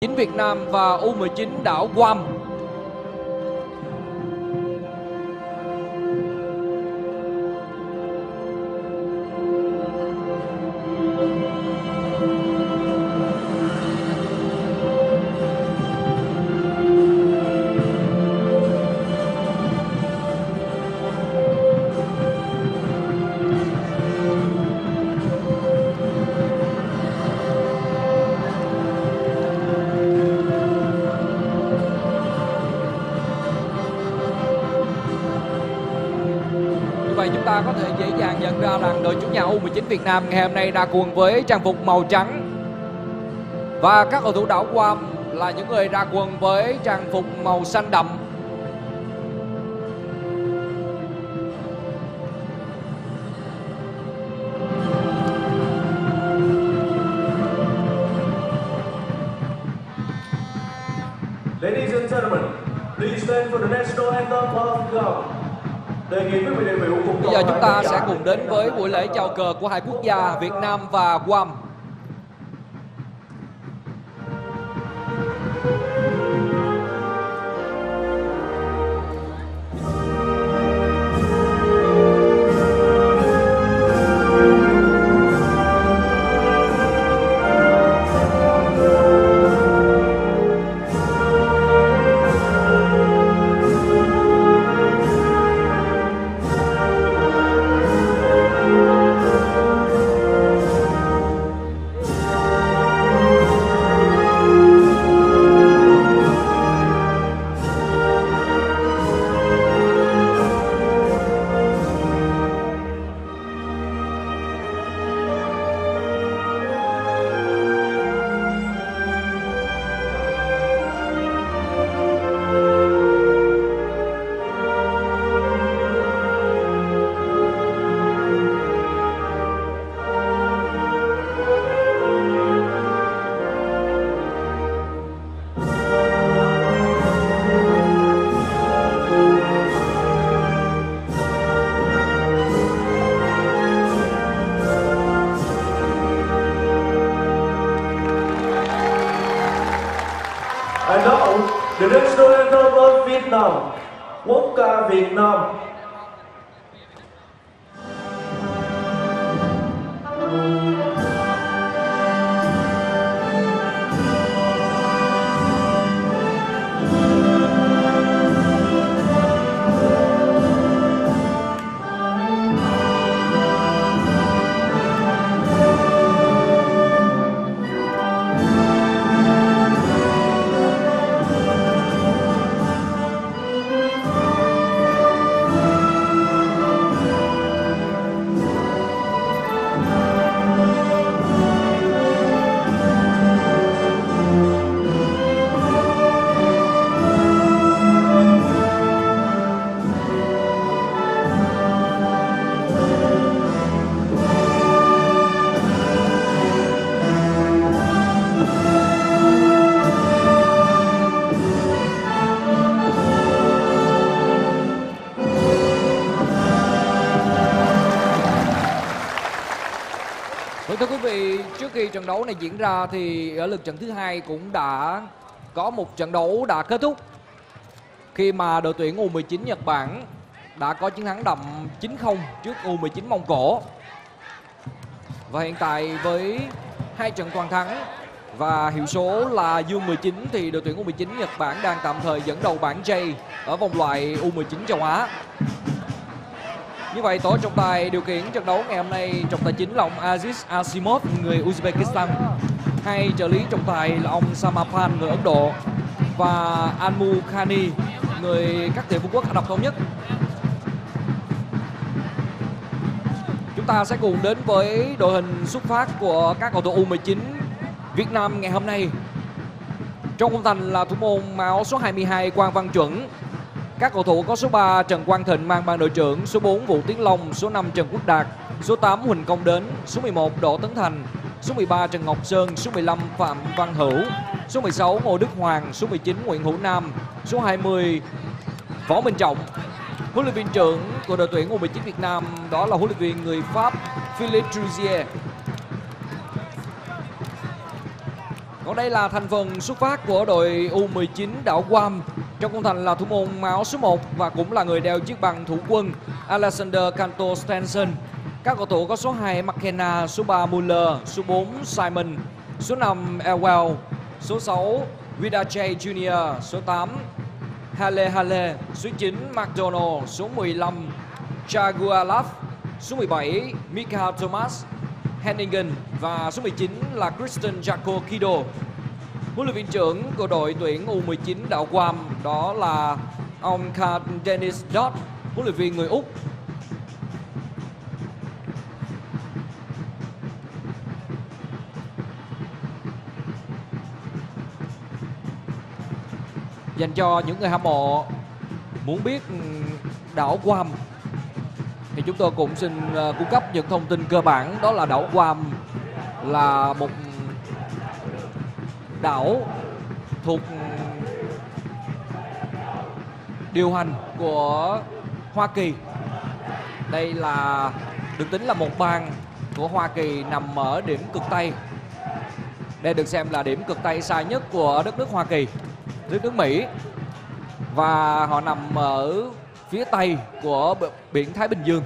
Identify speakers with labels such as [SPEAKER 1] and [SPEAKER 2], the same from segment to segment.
[SPEAKER 1] U19 Việt Nam và U19 đảo Guam. Chúng ta có thể dễ dàng nhận ra rằng đội chủ nhà U19 Việt Nam ngày hôm nay ra quần với trang phục màu trắng và các cầu thủ đảo Guam là những người ra quần với trang phục màu xanh đậm.
[SPEAKER 2] Ladies and gentlemen, please stand for the national anthem of Guam.
[SPEAKER 1] Bây giờ chúng ta sẽ cùng đến với buổi lễ chào cờ của hai quốc gia Việt Nam và Guam.
[SPEAKER 2] And now, the national anthem of Vietnam, quốc ca Việt Nam.
[SPEAKER 1] Thưa quý vị, trước khi trận đấu này diễn ra thì ở lượt trận thứ hai cũng đã có một trận đấu đã kết thúc khi mà đội tuyển U19 Nhật Bản đã có chiến thắng đậm 9-0 trước U19 Mông Cổ. Và hiện tại với 2 trận toàn thắng và hiệu số là U19 thì đội tuyển U19 Nhật Bản đang tạm thời dẫn đầu bảng J ở vòng loại U19 châu Á. Như vậy, tổ trọng tài điều khiển trận đấu ngày hôm nay, trọng tài chính là ông Aziz Asimov, người Uzbekistan. Hai trợ lý trọng tài là ông Samapan, người Ấn Độ, và Anmu Khani, người các tiểu vương quốc Ả Rập Thống Nhất. Chúng ta sẽ cùng đến với đội hình xuất phát của các cầu thủ U19 Việt Nam ngày hôm nay. Trong khung thành là thủ môn áo số 22 Quang Văn Chuẩn. Các cầu thủ có số 3 Trần Quang Thịnh mang ban đội trưởng, số 4 Vũ Tiến Long, số 5 Trần Quốc Đạt, số 8 Huỳnh Công Đến, số 11 Đỗ Tấn Thành, số 13 Trần Ngọc Sơn, số 15 Phạm Văn Hữu, số 16 Ngô Đức Hoàng, số 19 Nguyễn Hữu Nam, số 20 Võ Minh Trọng. Huấn luyện viên trưởng của đội tuyển U19 Việt Nam đó là huấn luyện viên người Pháp Philippe Trouzier. Còn đây là thành phần xuất phát của đội U19 đảo Guam. Trong khung thành là thủ môn áo số 1 và cũng là người đeo chiếc bằng thủ quân Alexander Canto Stenson. Các cầu thủ có số 2 McKenna, số 3 Muller, số 4 Simon, số 5 Elwell, số 6 Vidache Jr., số 8 Hale, số 9 McDonald, số 15 Jaguarov, số 17 Mika Thomas Henningen và số 19 là Kristen Jaco Kido. Huấn luyện viên trưởng của đội tuyển U19 đảo Guam đó là ông Carl Dennis Dodd, huấn luyện viên người Úc. Dành cho những người hâm mộ muốn biết đảo Guam thì chúng tôi cũng xin cung cấp những thông tin cơ bản. Đó là đảo Guam là một đảo thuộc điều hành của Hoa Kỳ. Đây là được tính là một bang của Hoa Kỳ nằm ở điểm cực Tây. Đây được xem là điểm cực Tây xa nhất của đất nước Hoa Kỳ, đất nước Mỹ. Và họ nằm ở phía Tây của biển Thái Bình Dương.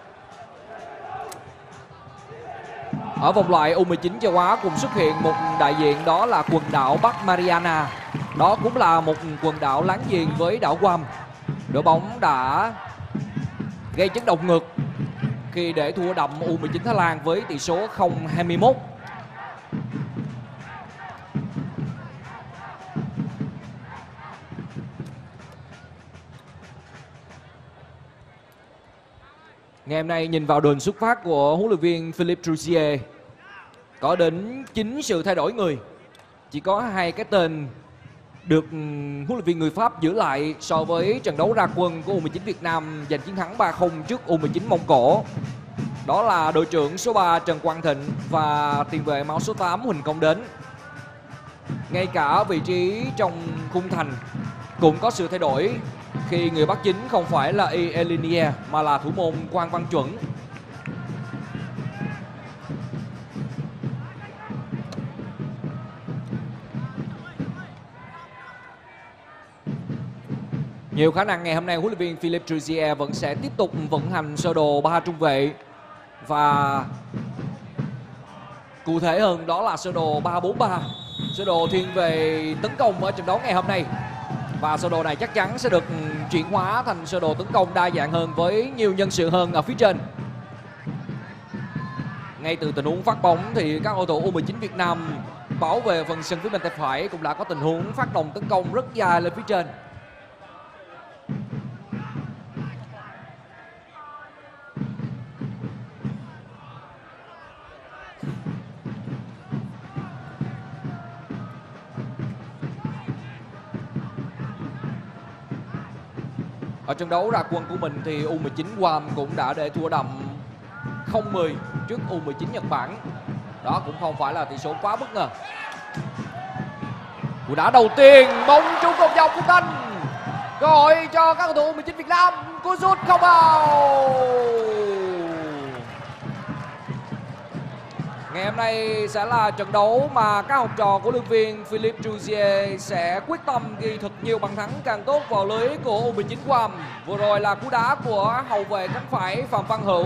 [SPEAKER 1] Ở vòng loại U19 châu Á cũng xuất hiện một đại diện, đó là quần đảo Bắc Mariana. Đó cũng là một quần đảo láng giềng với đảo Guam. Đội bóng đã gây chấn động ngược khi để thua đậm U19 Thái Lan với tỷ số 0-21. Ngày hôm nay nhìn vào đường xuất phát của huấn luyện viên Philippe Troussier, có đến 9 sự thay đổi người. Chỉ có 2 cái tên được huấn luyện viên người Pháp giữ lại so với trận đấu ra quân của U19 Việt Nam giành chiến thắng 3-0 trước U19 Mông Cổ. Đó là đội trưởng số 3 Trần Quang Thịnh và tiền vệ áo số 8 Huỳnh Công Đến. Ngay cả vị trí trong khung thành cũng có sự thay đổi khi người bắt chính không phải là Elinier mà là thủ môn Quang Văn Chuẩn. Nhiều khả năng ngày hôm nay huấn luyện viên Philippe Troussier vẫn sẽ tiếp tục vận hành sơ đồ 3 trung vệ, và cụ thể hơn đó là sơ đồ 3-4-3, sơ đồ thiên về tấn công ở trận đấu ngày hôm nay. Và sơ đồ này chắc chắn sẽ được chuyển hóa thành sơ đồ tấn công đa dạng hơn với nhiều nhân sự hơn ở phía trên. Ngay từ tình huống phát bóng thì các cầu thủ U19 Việt Nam bảo vệ phần sân phía bên tay phải cũng đã có tình huống phát động tấn công rất dài lên phía trên. Ở trận đấu ra quân của mình thì U19 Guam cũng đã để thua đậm 0-10 trước U19 Nhật Bản. Đó cũng không phải là tỷ số quá bất ngờ. Cú đá đầu tiên, bóng trúng vòng dọc của Thanh. Cơ hội cho các cầu thủ U19 Việt Nam, cú sút không vào. Ngày hôm nay sẽ là trận đấu mà các học trò của huấn luyện viên Philippe Troussier sẽ quyết tâm ghi thật nhiều bàn thắng càng tốt vào lưới của U19 Guam. Vừa rồi là cú đá của hậu vệ cánh phải Phạm Văn Hữu.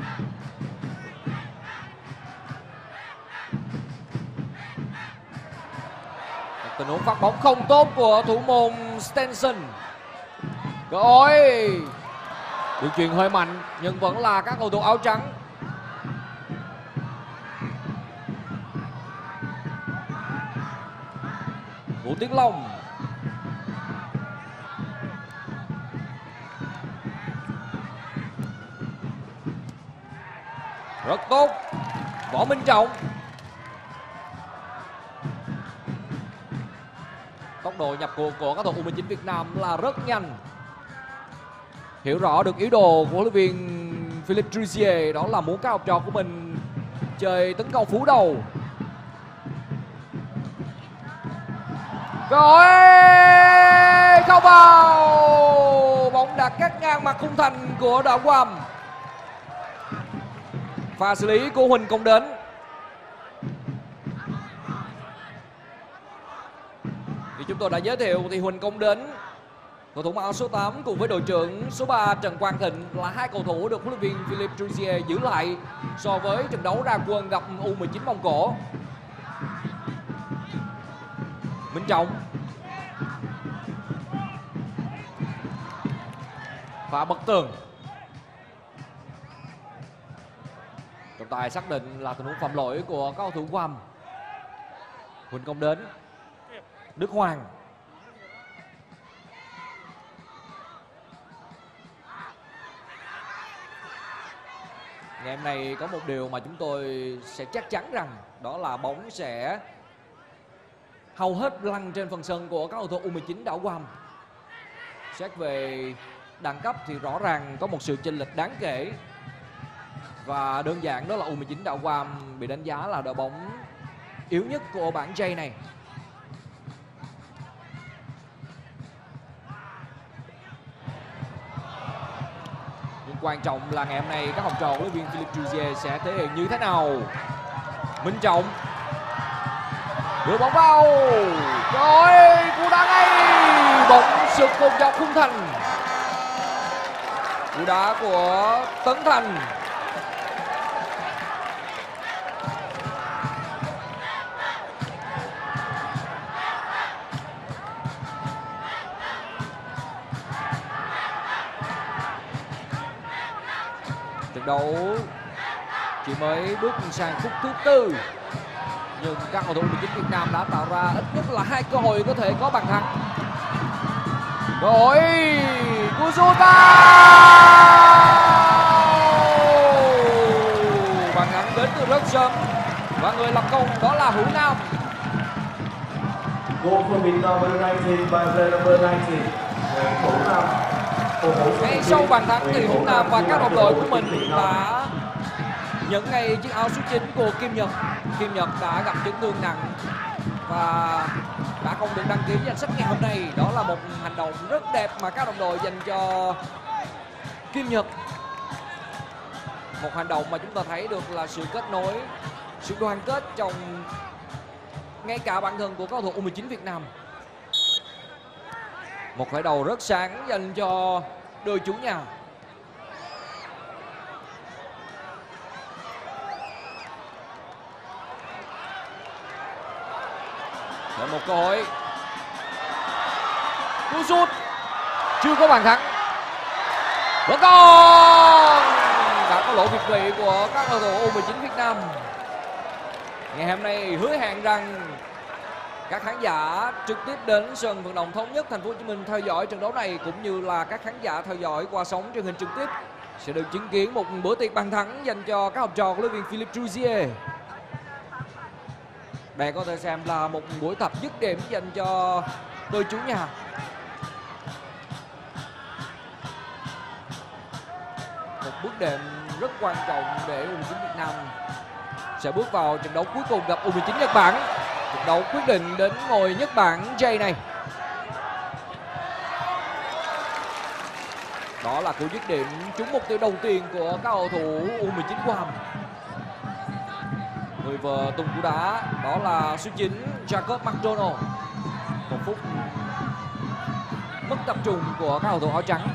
[SPEAKER 1] Tình huống phát bóng không tốt của thủ môn Stenson. Cơ hội đường chuyền hơi mạnh nhưng vẫn là các cầu thủ áo trắng. Vũ Tiến Long. Rất tốt. Võ Minh Trọng. Tốc độ nhập cuộc của các cầu thủ U19 Việt Nam là rất nhanh. Hiểu rõ được ý đồ của huấn luyện viên Philippe Troussier, đó là muốn các học trò của mình chơi tấn công phủ đầu. Rồi không vào, bóng đã cắt ngang mặt khung thành của đội Guam. Pha xử lý của Huỳnh Công Đến. Thì chúng tôi đã giới thiệu thì Huỳnh Công Đến, cầu thủ mặc áo số 8 cùng với đội trưởng số 3 Trần Quang Thịnh là hai cầu thủ được huấn luyện viên Philippe Jouzier giữ lại so với trận đấu ra quân gặp U19 Mông Cổ. Minh Trọng và bật tường. Trọng tài xác định là tình huống phạm lỗi của các cầu thủ Guam. Huỳnh Công Đến, Đức Hoàng. Ngày hôm nay có một điều mà chúng tôi sẽ chắc chắn rằng đó là bóng sẽ hầu hết lăn trên phần sân của các cầu thủ U19 đảo Guam. Xét về đẳng cấp thì rõ ràng có một sự chênh lệch đáng kể. Và đơn giản đó là U19 đảo Guam bị đánh giá là đội bóng yếu nhất của bảng J này. Nhưng quan trọng là ngày hôm nay các học trò của huấn luyện viên Philippe Jouzier sẽ thể hiện như thế nào. Minh Trọng đưa bóng vào, rồi cú đá ngay, bóng sượt một dọc khung thành. Cú đá của Tấn Thành. Trận đấu chỉ mới bước sang phút thứ 4 nhưng các cầu thủ U19 Việt Nam đã tạo ra ít nhất là 2 cơ hội có thể có bàn thắng. Cơ hội của Jota, bàn thắng đến từ rất sớm và người lập công đó là Hữu Nam.
[SPEAKER 2] Goal for Vietnam number 19 by player number 19. Hữu Nam.
[SPEAKER 1] Ngay sau bàn thắng thì Hữu Nam và các đồng đội của mình đã nhận ngay chiếc áo số 9 của Kim Nhật. Kim Nhật đã gặp chấn thương nặng và đã không được đăng ký danh sách ngày hôm nay. Đó là một hành động rất đẹp mà các đồng đội dành cho Kim Nhật. Một hành động mà chúng ta thấy được là sự kết nối, sự đoàn kết trong ngay cả bản thân của các cầu thủ U19 Việt Nam. Một khởi đầu rất sáng dành cho đội chủ nhà. Để một cơ hội. Cú sút chưa có bàn thắng. Vẫn còn. Đã có lỗi việt vị của các cầu thủ U19 Việt Nam. Ngày hôm nay hứa hẹn rằng các khán giả trực tiếp đến sân vận động Thống Nhất Thành phố Hồ Chí Minh theo dõi trận đấu này cũng như là các khán giả theo dõi qua sóng truyền hình trực tiếp sẽ được chứng kiến một bữa tiệc bàn thắng dành cho các học trò của huấn luyện viên Philippe Jouzier. Đây có thể xem là một buổi tập dứt điểm dành cho đội chủ nhà. Một bước đệm rất quan trọng để U19 Việt Nam sẽ bước vào trận đấu cuối cùng gặp U19 Nhật Bản. Trận đấu quyết định đến ngôi nhất bảng J này. Đó là cú dứt điểm trúng mục tiêu đầu tiên của các cầu thủ U19 Guam. Người vừa tung cú đá đó là số 9 Jacob McDonald. Một phút mất tập trung của các cầu thủ áo trắng.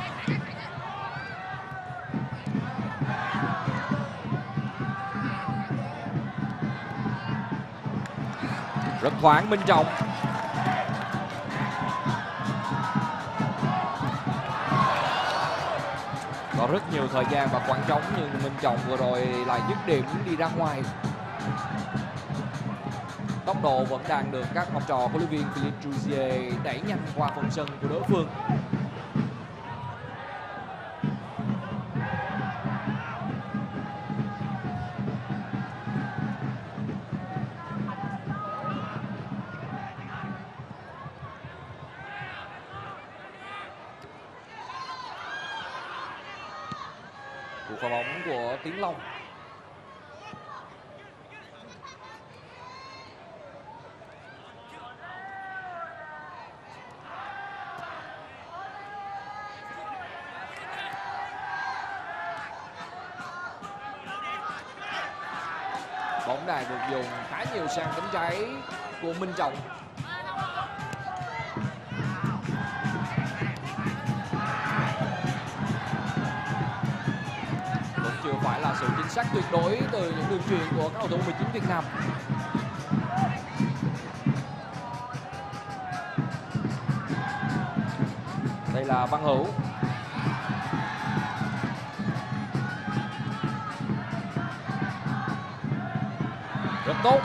[SPEAKER 1] Rất thoáng Minh Trọng. Có rất nhiều thời gian và khoảng trống nhưng Minh Trọng vừa rồi lại dứt điểm đi ra ngoài. Tốc độ vẫn đang được các học trò của huấn luyện viên Philippe Jouzier đẩy nhanh qua phần sân của đối phương. Cú phá bóng của Tiến Long. Bóng đài được dùng khá nhiều sang cánh trái của Minh Trọng. sự chính xác tuyệt đối từ những đường chuyền của các cầu thủ 19 Việt Nam. Đây là Văn Hữu. Rất tốt.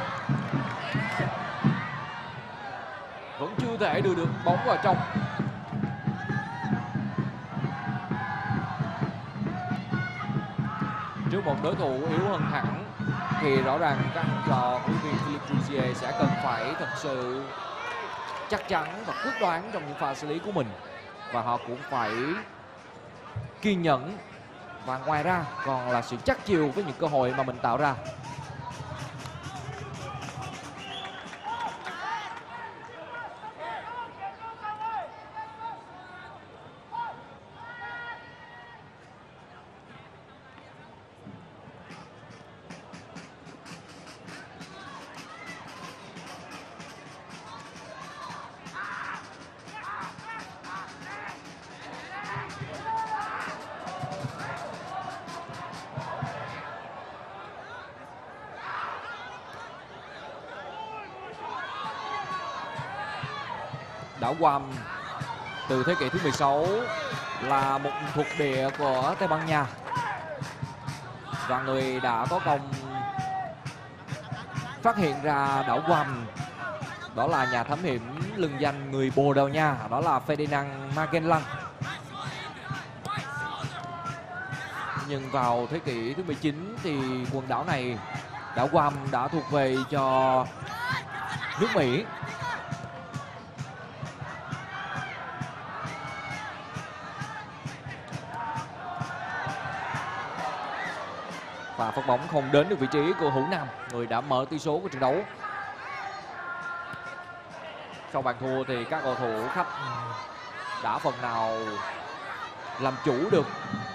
[SPEAKER 1] Vẫn chưa thể đưa được bóng vào trong. Trước một đối thủ yếu hơn hẳn thì rõ ràng các trò huấn luyện viên Philippe Jouzier sẽ cần phải thật sự chắc chắn và quyết đoán trong những pha xử lý của mình, và họ cũng phải kiên nhẫn, và ngoài ra còn là sự chắc chiêu với những cơ hội mà mình tạo ra. Đảo Guam từ thế kỷ thứ 16 là một thuộc địa của Tây Ban Nha, và người đã có công phát hiện ra đảo Guam đó là nhà thám hiểm lừng danh người Bồ Đào Nha, đó là Ferdinand Magellan. Nhưng vào thế kỷ thứ 19 thì quần đảo này, đảo Guam, đã thuộc về cho nước Mỹ. Và phát bóng không đến được vị trí của Hữu Nam, người đã mở tỷ số của trận đấu. Sau bàn thua thì các cầu thủ khách đã phần nào làm chủ được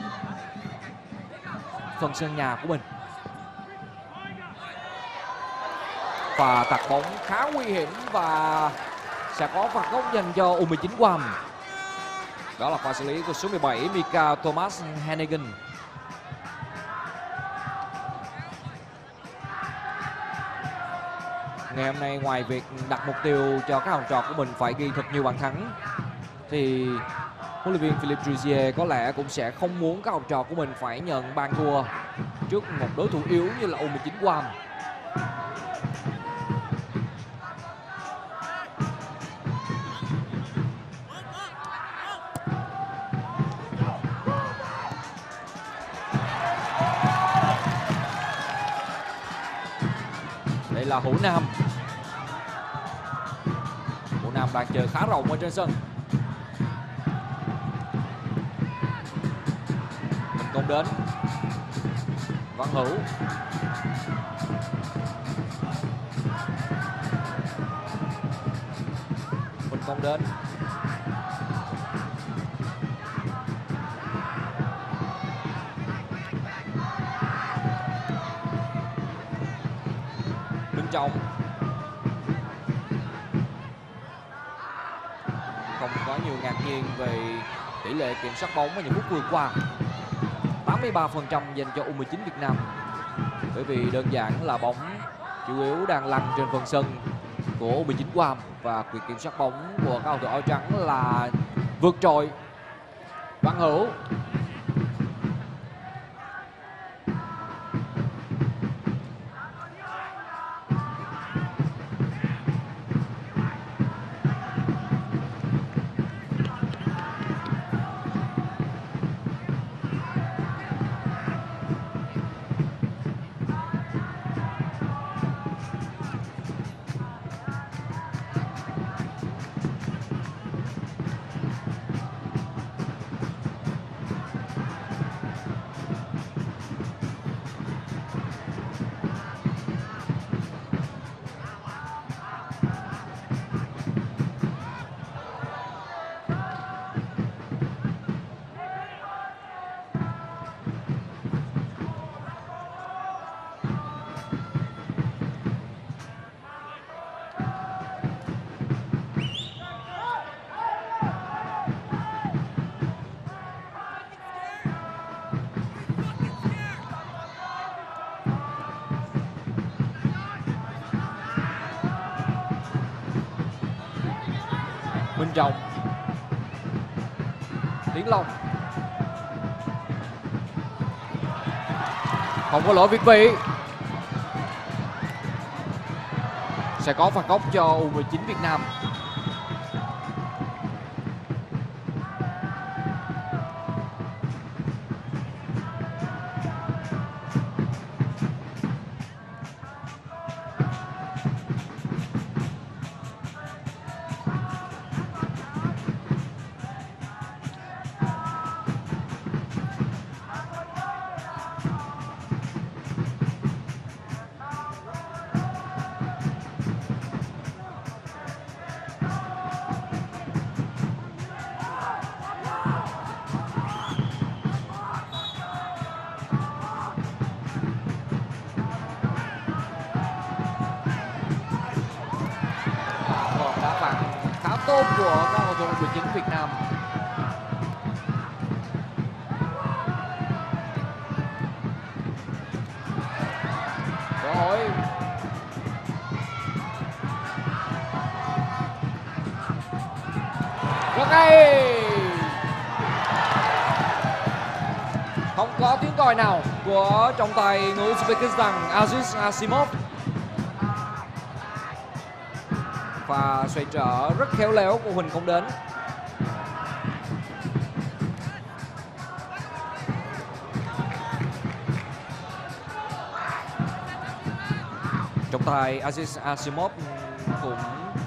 [SPEAKER 1] phần sân nhà của mình. Và tạt bóng khá nguy hiểm và sẽ có phạt góc dành cho U19 Guam. Đó là pha xử lý của số 17 Mika Thomas Hennigan. Ngày hôm nay ngoài việc đặt mục tiêu cho các học trò của mình phải ghi thật nhiều bàn thắng, thì huấn luyện viên Philippe Jouzier có lẽ cũng sẽ không muốn các học trò của mình phải nhận bàn thua trước một đối thủ yếu như là U19 Guam. Đây là Hữu Nam. Hữu Nam đang chơi khá rộng ở trên sân. Tấn công đến Văn Hữu. Tấn công đến Minh Trọng. Không có nhiều ngạc nhiên về tỷ lệ kiểm soát bóng ở những phút vừa qua, 83% dành cho U19 Việt Nam, bởi vì đơn giản là bóng chủ yếu đang lăn trên phần sân của U19 Guam, và quyền kiểm soát bóng của các cầu thủ áo trắng là vượt trội. Văn Hữu. Minh Trọng, Tiến Long, không có lỗi Việt Vị. Sẽ có phạt góc cho U19 Việt Nam. Tốt của các cầu thủ U19 Việt Nam. Cơ hội rất hay, không có tiếng còi nào của trọng tài người Uzbekistan Aziz Asimov. Và xoay trở rất khéo léo của Huỳnh Công Đến. Trọng tài Aziz Asimov cũng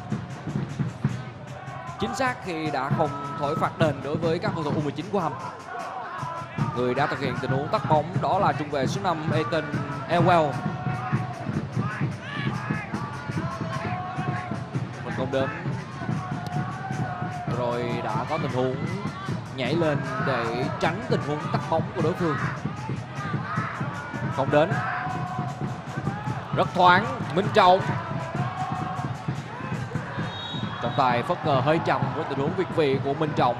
[SPEAKER 1] chính xác khi đã không thổi phạt đền đối với các cầu thủ U19 của Hầm. Người đã thực hiện tình huống tắt bóng đó là trung vệ số 5 Ethan Elwell. Công đến rồi đã có tình huống nhảy lên để tránh tình huống tắt bóng của đối phương. Không đến rất thoáng, Minh Trọng. Trọng tài phất cờ hơi chậm với tình huống việt vị của Minh Trọng.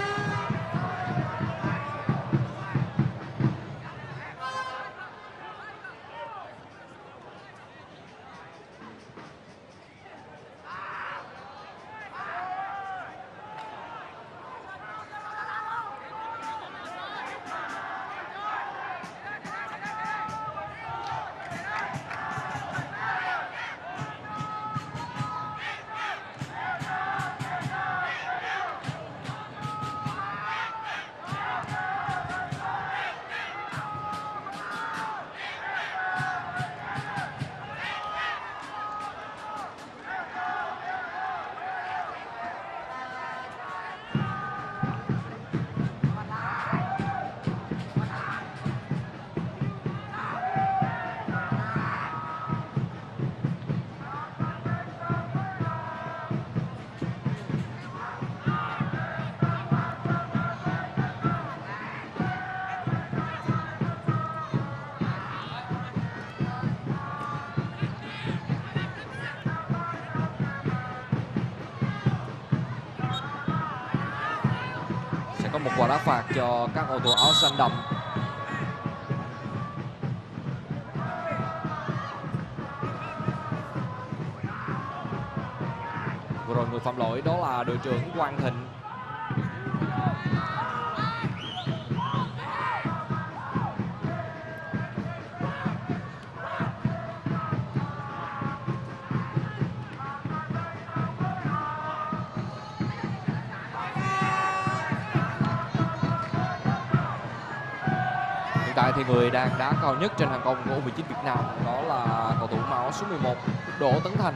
[SPEAKER 1] Có một quả đá phạt cho các cầu thủ áo xanh đậm. Vừa rồi người phạm lỗi đó là đội trưởng Quang Thịnh. Hiện tại thì người đang đá cao nhất trên hàng công của U19 Việt Nam đó là cầu thủ áo số 11 Đỗ Tấn Thành.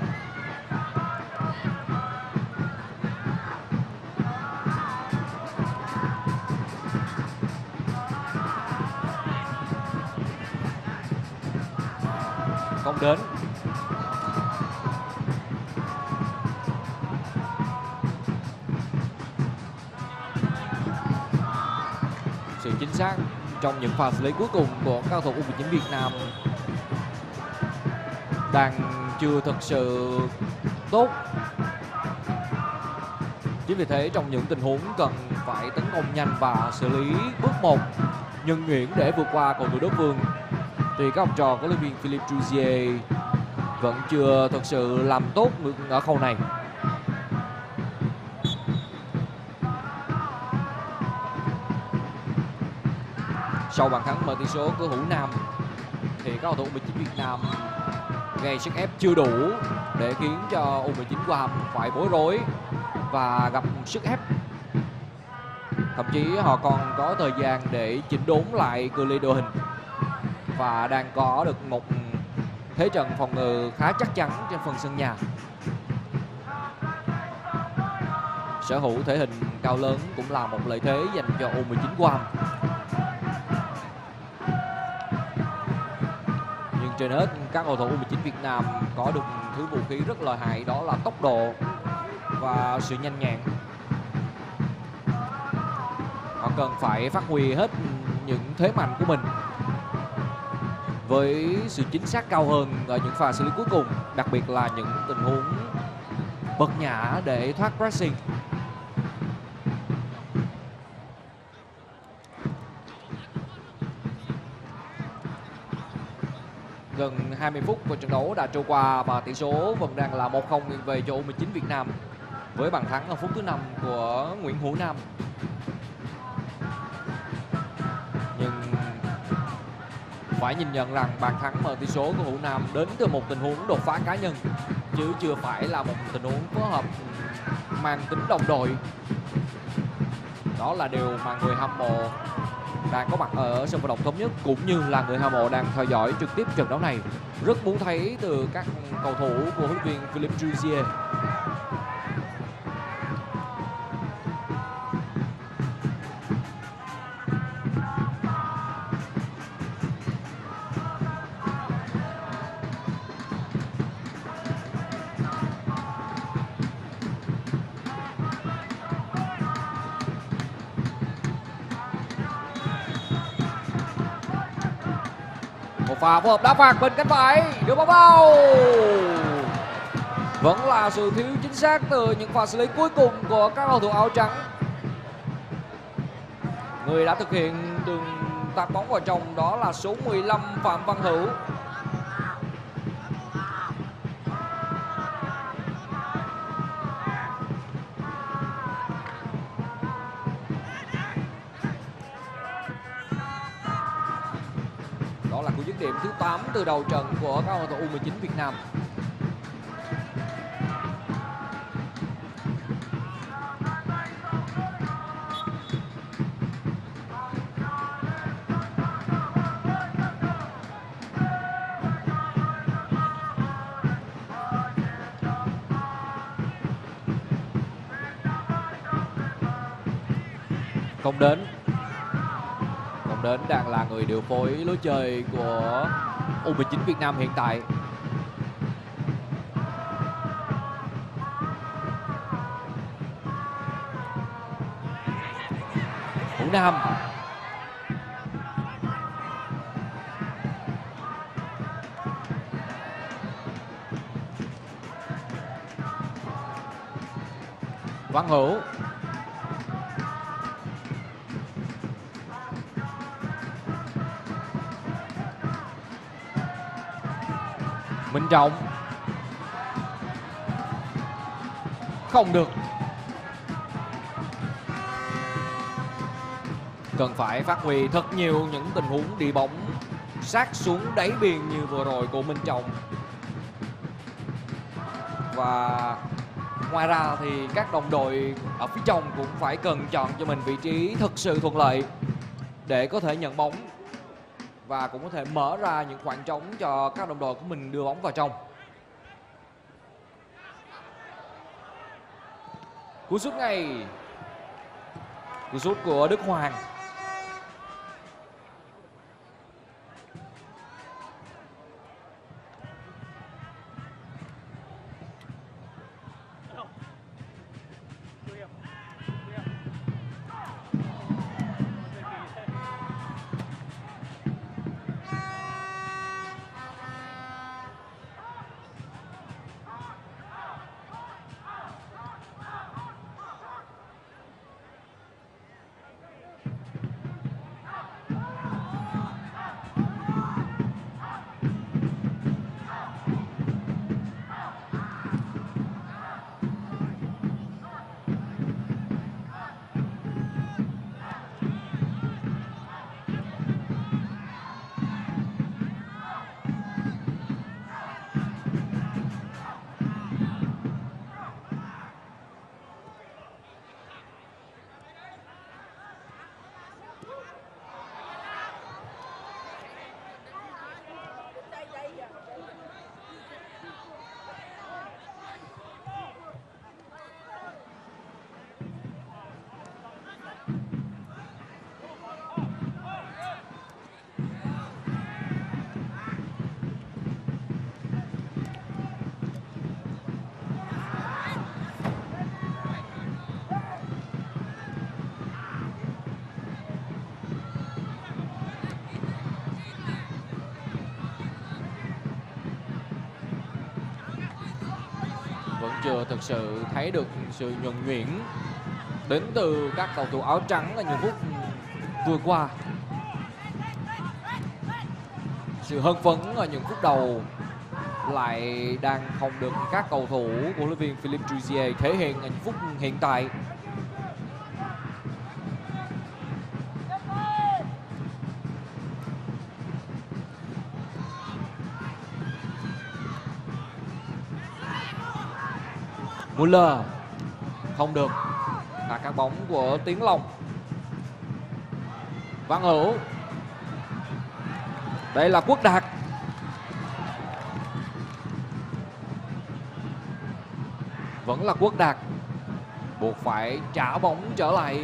[SPEAKER 1] Không đến. Sự chính xác trong những pha xử lý cuối cùng của các cầu thủ U19 Việt Nam đang chưa thực sự tốt. Chính vì thế trong những tình huống cần phải tấn công nhanh và xử lý bước một nhân nhuyễn để vượt qua cầu thủ đối phương thì các học trò của huấn luyện viên Philippe Jouzier vẫn chưa thực sự làm tốt ở khâu này. Sau bàn thắng mở tỷ số của Hữu Nam thì các cầu thủ U19 Việt Nam gây sức ép chưa đủ để khiến cho U19 Guam phải bối rối và gặp sức ép. Thậm chí họ còn có thời gian để chỉnh đốn lại cự ly đội hình và đang có được một thế trận phòng ngự khá chắc chắn trên phần sân nhà. Sở hữu thể hình cao lớn cũng là một lợi thế dành cho U19 Guam. Nhưng trên hết các cầu thủ U19 Việt Nam có được thứ vũ khí rất lợi hại, đó là tốc độ và sự nhanh nhẹn. Họ cần phải phát huy hết những thế mạnh của mình với sự chính xác cao hơn ở những pha xử lý cuối cùng, đặc biệt là những tình huống bật nhả để thoát pressing. Gần 20 phút của trận đấu đã trôi qua và tỷ số vẫn đang là 1-0 nghiêng về cho U19 Việt Nam với bàn thắng ở phút thứ 5 của Nguyễn Hữu Nam. Nhưng phải nhìn nhận rằng bàn thắng mở tỷ số của Hữu Nam đến từ một tình huống đột phá cá nhân chứ chưa phải là một tình huống phối hợp mang tính đồng đội. Đó là điều mà người hâm mộ đang có mặt ở sân vận động Thống Nhất cũng như là người hâm mộ đang theo dõi trực tiếp trận đấu này rất muốn thấy từ các cầu thủ của huấn luyện viên Philippe Jouzier. Một pha phối hợp đá phạt bên cánh phải, đưa bóng vào. Vẫn là sự thiếu chính xác từ những pha xử lý cuối cùng của các cầu thủ áo trắng. Người đã thực hiện đường tạt bóng vào trong đó là số 15 Phạm Văn Hữu. Đó là cú dứt điểm thứ 8 từ đầu trận của các cầu thủ U19 Việt Nam. Công đến đang là người điều phối lối chơi của U19 Việt Nam hiện tại. Hữu Nam Văn Hữu Minh Trọng không được. Cần phải phát huy thật nhiều những tình huống đi bóng sát xuống đáy biên như vừa rồi của Minh Trọng. Và ngoài ra thì các đồng đội ở phía trong cũng phải cần chọn cho mình vị trí thực sự thuận lợi để có thể nhận bóng và cũng có thể mở ra những khoảng trống cho các đồng đội của mình đưa bóng vào trong. Cú sút ngay, cú sút của Đức Hoàng. chưa thực sự thấy được sự nhuần nhuyễn đến từ các cầu thủ áo trắng ở những phút vừa qua. Sự hưng phấn ở những phút đầu lại đang không được các cầu thủ của huấn luyện viên Philippe Jouzier thể hiện ở những phút hiện tại. Muller không được, là các bóng của Tiến Long. Văn Hữu, đây là Quốc Đạt. Vẫn là Quốc Đạt, buộc phải trả bóng trở lại.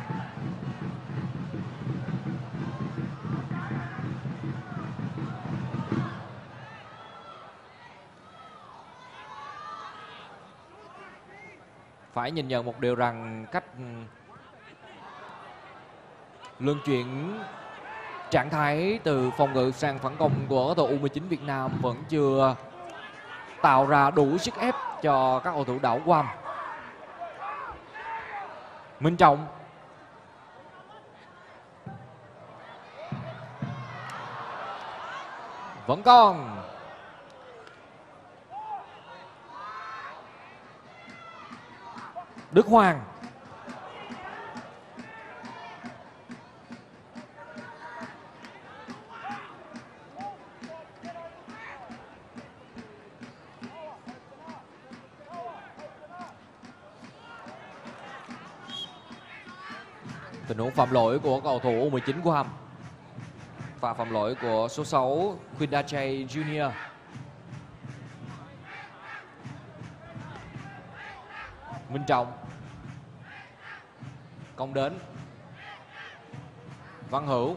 [SPEAKER 1] Phải nhìn nhận một điều rằng cách luân chuyển trạng thái từ phòng ngự sang phản công của cầu thủ U19 Việt Nam vẫn chưa tạo ra đủ sức ép cho các cầu thủ đảo Guam. Minh Trọng, vẫn còn. Đức Hoàng, tình huống phạm lỗi của cầu thủ U19 Guam. Và phạm lỗi của số 6 Quindache Junior. Minh Trọng, công đến. Văn Hữu,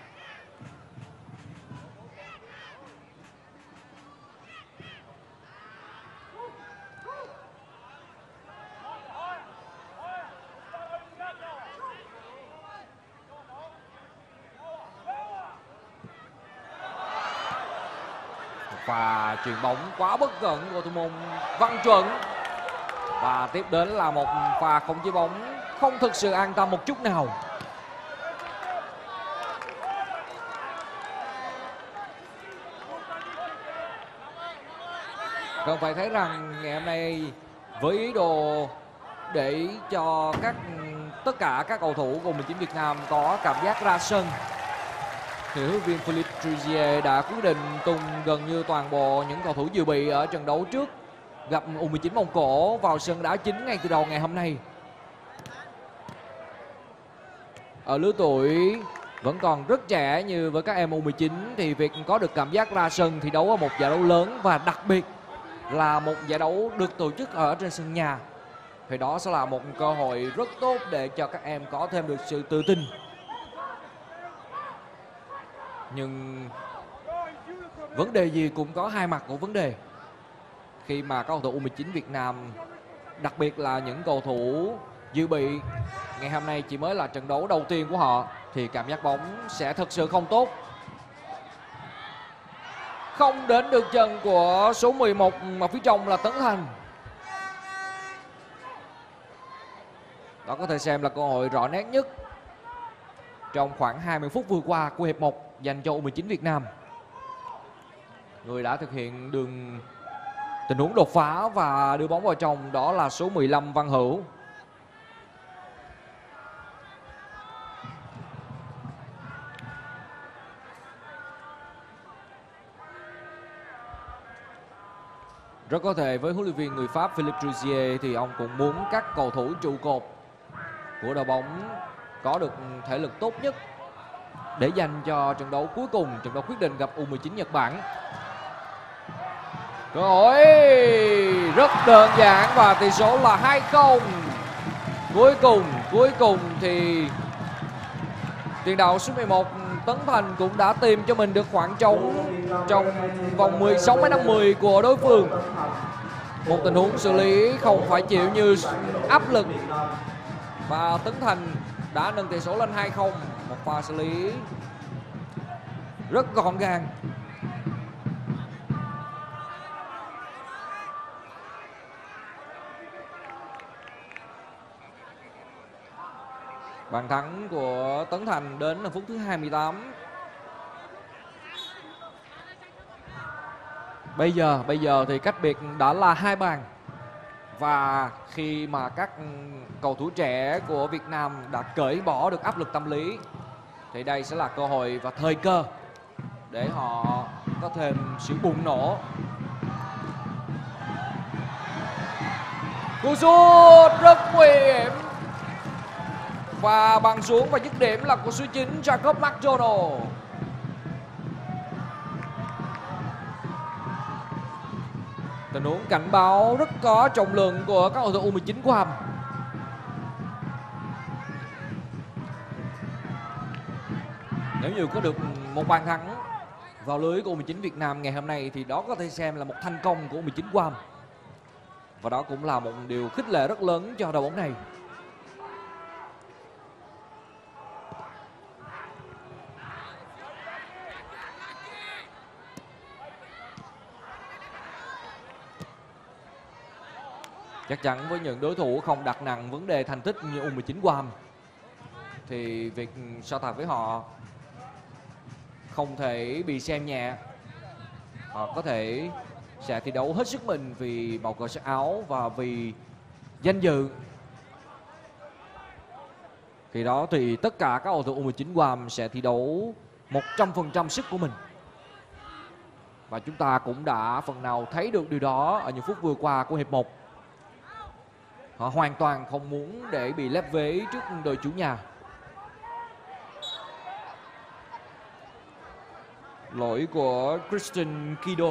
[SPEAKER 1] và chuyền bóng quá bất cẩn của thủ môn Văn Chuẩn. Và tiếp đến là một pha khống chế bóng không thực sự an tâm một chút nào. Cần phải thấy rằng ngày hôm nay với ý đồ để cho tất cả các cầu thủ của U19 Việt Nam có cảm giác ra sân, thì huấn luyện viên Philippe Jouzier đã quyết định tung gần như toàn bộ những cầu thủ dự bị ở trận đấu trước gặp U19 Mông Cổ vào sân đá chính ngay từ đầu ngày hôm nay. Ở lứa tuổi vẫn còn rất trẻ như với các em U19 thì việc có được cảm giác ra sân thi đấu ở một giải đấu lớn, và đặc biệt là một giải đấu được tổ chức ở trên sân nhà, thì đó sẽ là một cơ hội rất tốt để cho các em có thêm được sự tự tin. Nhưng vấn đề gì cũng có hai mặt của vấn đề. Khi mà các cầu thủ U19 Việt Nam, đặc biệt là những cầu thủ dự bị, ngày hôm nay chỉ mới là trận đấu đầu tiên của họ, thì cảm giác bóng sẽ thật sự không tốt. Không đến được chân của số 11 mà phía trong là Tấn Thành. Đó có thể xem là cơ hội rõ nét nhất trong khoảng 20 phút vừa qua của hiệp 1 dành cho U19 Việt Nam. Người đã thực hiện tình huống đột phá và đưa bóng vào trong đó là số 15 Văn Hữu. Rất có thể với huấn luyện viên người Pháp Philippe Jouzier thì ông cũng muốn các cầu thủ trụ cột của đội bóng có được thể lực tốt nhất để dành cho trận đấu cuối cùng, trận đấu quyết định gặp U19 Nhật Bản. Cơ hội rất đơn giản và tỷ số là 2-0. Cuối cùng thì tiền đạo số 11 Tấn Thành cũng đã tìm cho mình được khoảng trống trong vòng 16m50 của đối phương. Một tình huống xử lý không phải chịu như áp lực, và Tấn Thành đã nâng tỷ số lên 2-0. Một pha xử lý rất gọn gàng. Bàn thắng của Tấn Thành đến ở phút thứ 28. Bây giờ thì cách biệt đã là 2 bàn. Và khi mà các cầu thủ trẻ của Việt Nam đã cởi bỏ được áp lực tâm lý thì đây sẽ là cơ hội và thời cơ để họ có thêm sự bùng nổ. Cú sút rất nguy hiểm. Và bằng xuống và dứt điểm là của số 9 Jacob McDonald. Tình huống cảnh báo rất có trọng lượng của các cầu thủ U19 của Hầm. Nếu như có được một bàn thắng vào lưới của U19 Việt Nam ngày hôm nay thì đó có thể xem là một thành công của U19 của Hầm. Và đó cũng là một điều khích lệ rất lớn cho đội bóng này. Chắc chắn với những đối thủ không đặt nặng vấn đề thành tích như U19 của Hầm thì việc so tài với họ không thể bị xem nhẹ. Họ có thể sẽ thi đấu hết sức mình vì màu cờ sắc áo và vì danh dự. Khi đó thì tất cả các cầu thủ U19 của Hầm sẽ thi đấu 100% sức của mình. Và chúng ta cũng đã phần nào thấy được điều đó ở những phút vừa qua của hiệp 1. Họ hoàn toàn không muốn để bị lép vế trước đội chủ nhà. Lỗi của Christian Kido.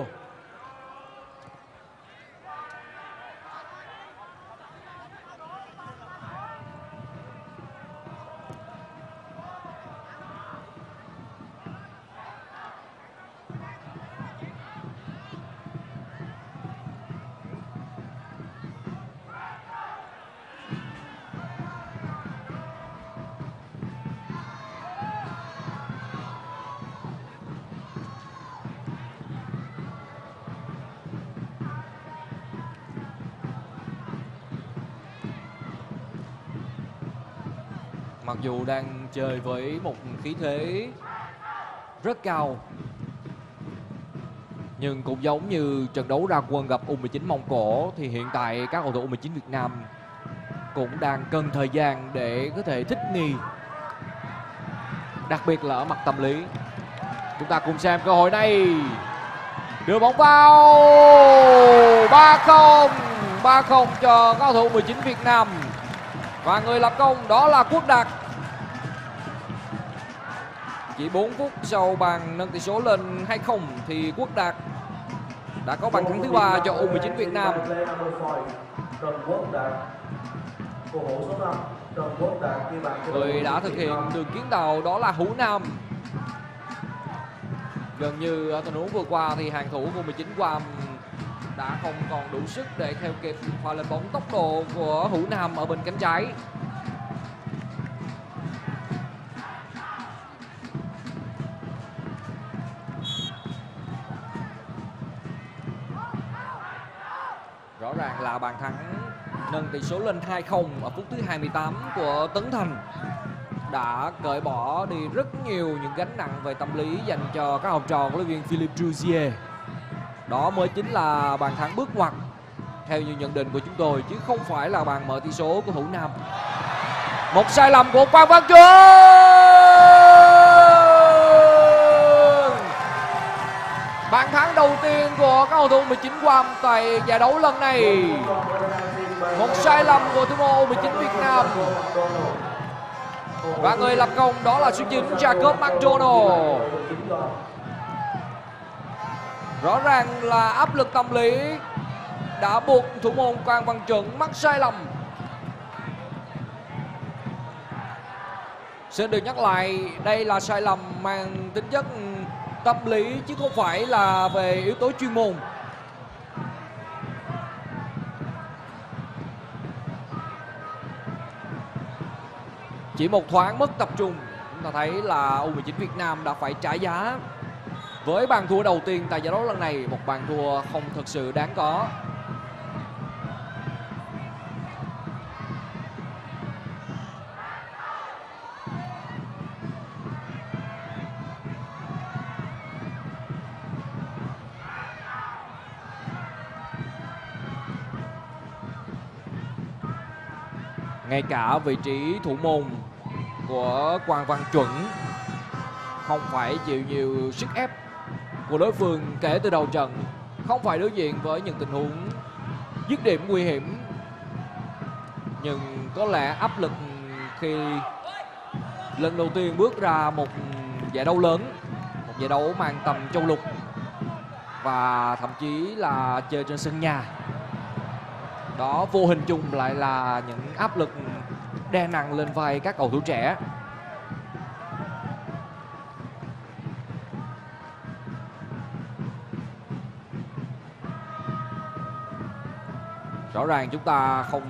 [SPEAKER 1] Mặc dù đang chơi với một khí thế rất cao, nhưng cũng giống như trận đấu ra quân gặp U19 Mông Cổ thì hiện tại các cầu thủ U19 Việt Nam cũng đang cần thời gian để có thể thích nghi, đặc biệt là ở mặt tâm lý. Chúng ta cùng xem cơ hội này. Đưa bóng vào. 3-0 cho các cầu thủ U19 Việt Nam. Và người lập công đó là Quốc Đạt. Chỉ 4 phút sau bàn nâng tỷ số lên 2-0 thì Quốc Đạt đã có bàn thắng thứ 3 cho U19 Việt Nam. Người đã thực hiện đường kiến tạo đó là Hữu Nam. Gần như ở tình huống vừa qua thì hàng thủ của U19 của Hầm đã không còn đủ sức để theo kịp pha lên bóng tốc độ của Hữu Nam ở bên cánh trái. Rõ ràng là bàn thắng nâng tỷ số lên 2-0 ở phút thứ 28 của Tấn Thành đã cởi bỏ đi rất nhiều những gánh nặng về tâm lý dành cho các học trò của huấn luyện viên Philippe Jouzier. Đó mới chính là bàn thắng bước ngoặt theo như nhận định của chúng tôi, chứ không phải là bàn mở tỷ số của Hữu Nam. Một sai lầm của Quang Văn Trường. Bàn thắng đầu tiên của các cầu thủ 19 của Hầm tại giải đấu lần này. Một sai lầm của thủ môn 19 Việt Nam. Và người lập công đó là số 9 Jacob McDonald. Rõ ràng là áp lực tâm lý đã buộc thủ môn Quang Văn Chuẩn mắc sai lầm. Xin được nhắc lại, đây là sai lầm mang tính chất tâm lý chứ không phải là về yếu tố chuyên môn. Chỉ một thoáng mất tập trung, chúng ta thấy là U19 Việt Nam đã phải trả giá với bàn thua đầu tiên tại giải đấu lần này, một bàn thua không thực sự đáng có. Ngay cả vị trí thủ môn của Quang Văn Chuẩn không phải chịu nhiều sức ép của đối phương kể từ đầu trận, không phải đối diện với những tình huống dứt điểm nguy hiểm, nhưng có lẽ áp lực khi lần đầu tiên bước ra một giải đấu lớn, một giải đấu mang tầm châu lục và thậm chí là chơi trên sân nhà, đó vô hình chung lại là những áp lực đè nặng lên vai các cầu thủ trẻ. Rõ ràng chúng ta không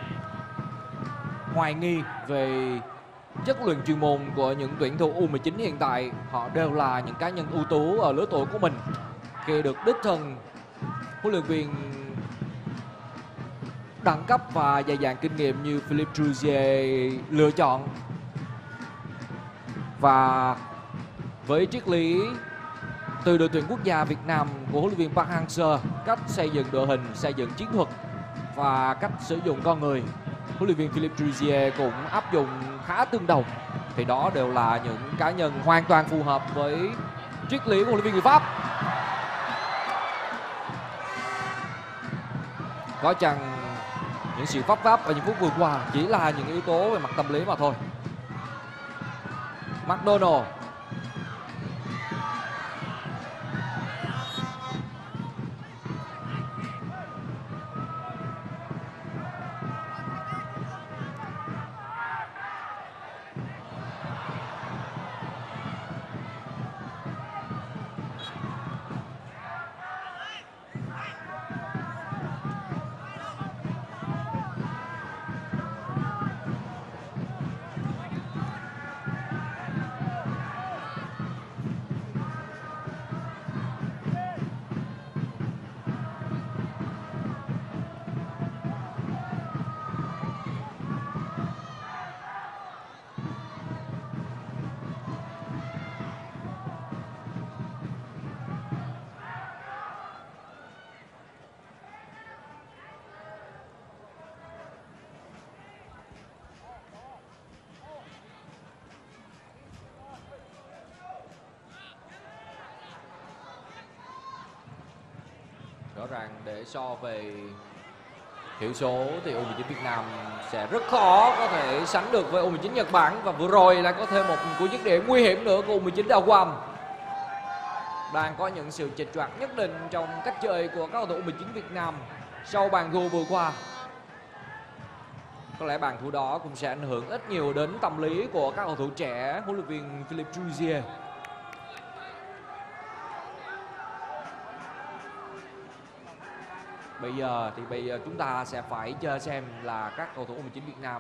[SPEAKER 1] hoài nghi về chất lượng chuyên môn của những tuyển thủ U19 hiện tại. Họ đều là những cá nhân ưu tú ở lứa tuổi của mình, khi được đích thân huấn luyện viên đẳng cấp và dày dạn kinh nghiệm như Philippe Trouzier lựa chọn. Và với triết lý từ đội tuyển quốc gia Việt Nam của huấn luyện viên Park Hang-seo, cách xây dựng đội hình, xây dựng chiến thuật và cách sử dụng con người, huấn luyện viên Philippe Trouzier cũng áp dụng khá tương đồng. Thì đó đều là những cá nhân hoàn toàn phù hợp với triết lý của huấn luyện viên người Pháp. Có chăng những sự vấp váp ở những phút vừa qua chỉ là những yếu tố về mặt tâm lý mà thôi. McDonald. Rõ ràng để so về hiệu số thì U19 Việt Nam sẽ rất khó có thể sánh được với U19 Nhật Bản. Và vừa rồi lại có thêm một cú dứt điểm nguy hiểm nữa của U19 Đào Quam. Đang có những sự chệch choạc nhất định trong cách chơi của các cầu thủ U19 Việt Nam sau bàn thua vừa qua. Có lẽ bàn thua đó cũng sẽ ảnh hưởng ít nhiều đến tâm lý của các cầu thủ trẻ huấn luyện viên Philippe Trouzier. Bây giờ chúng ta sẽ phải chờ xem là các cầu thủ U19 Việt Nam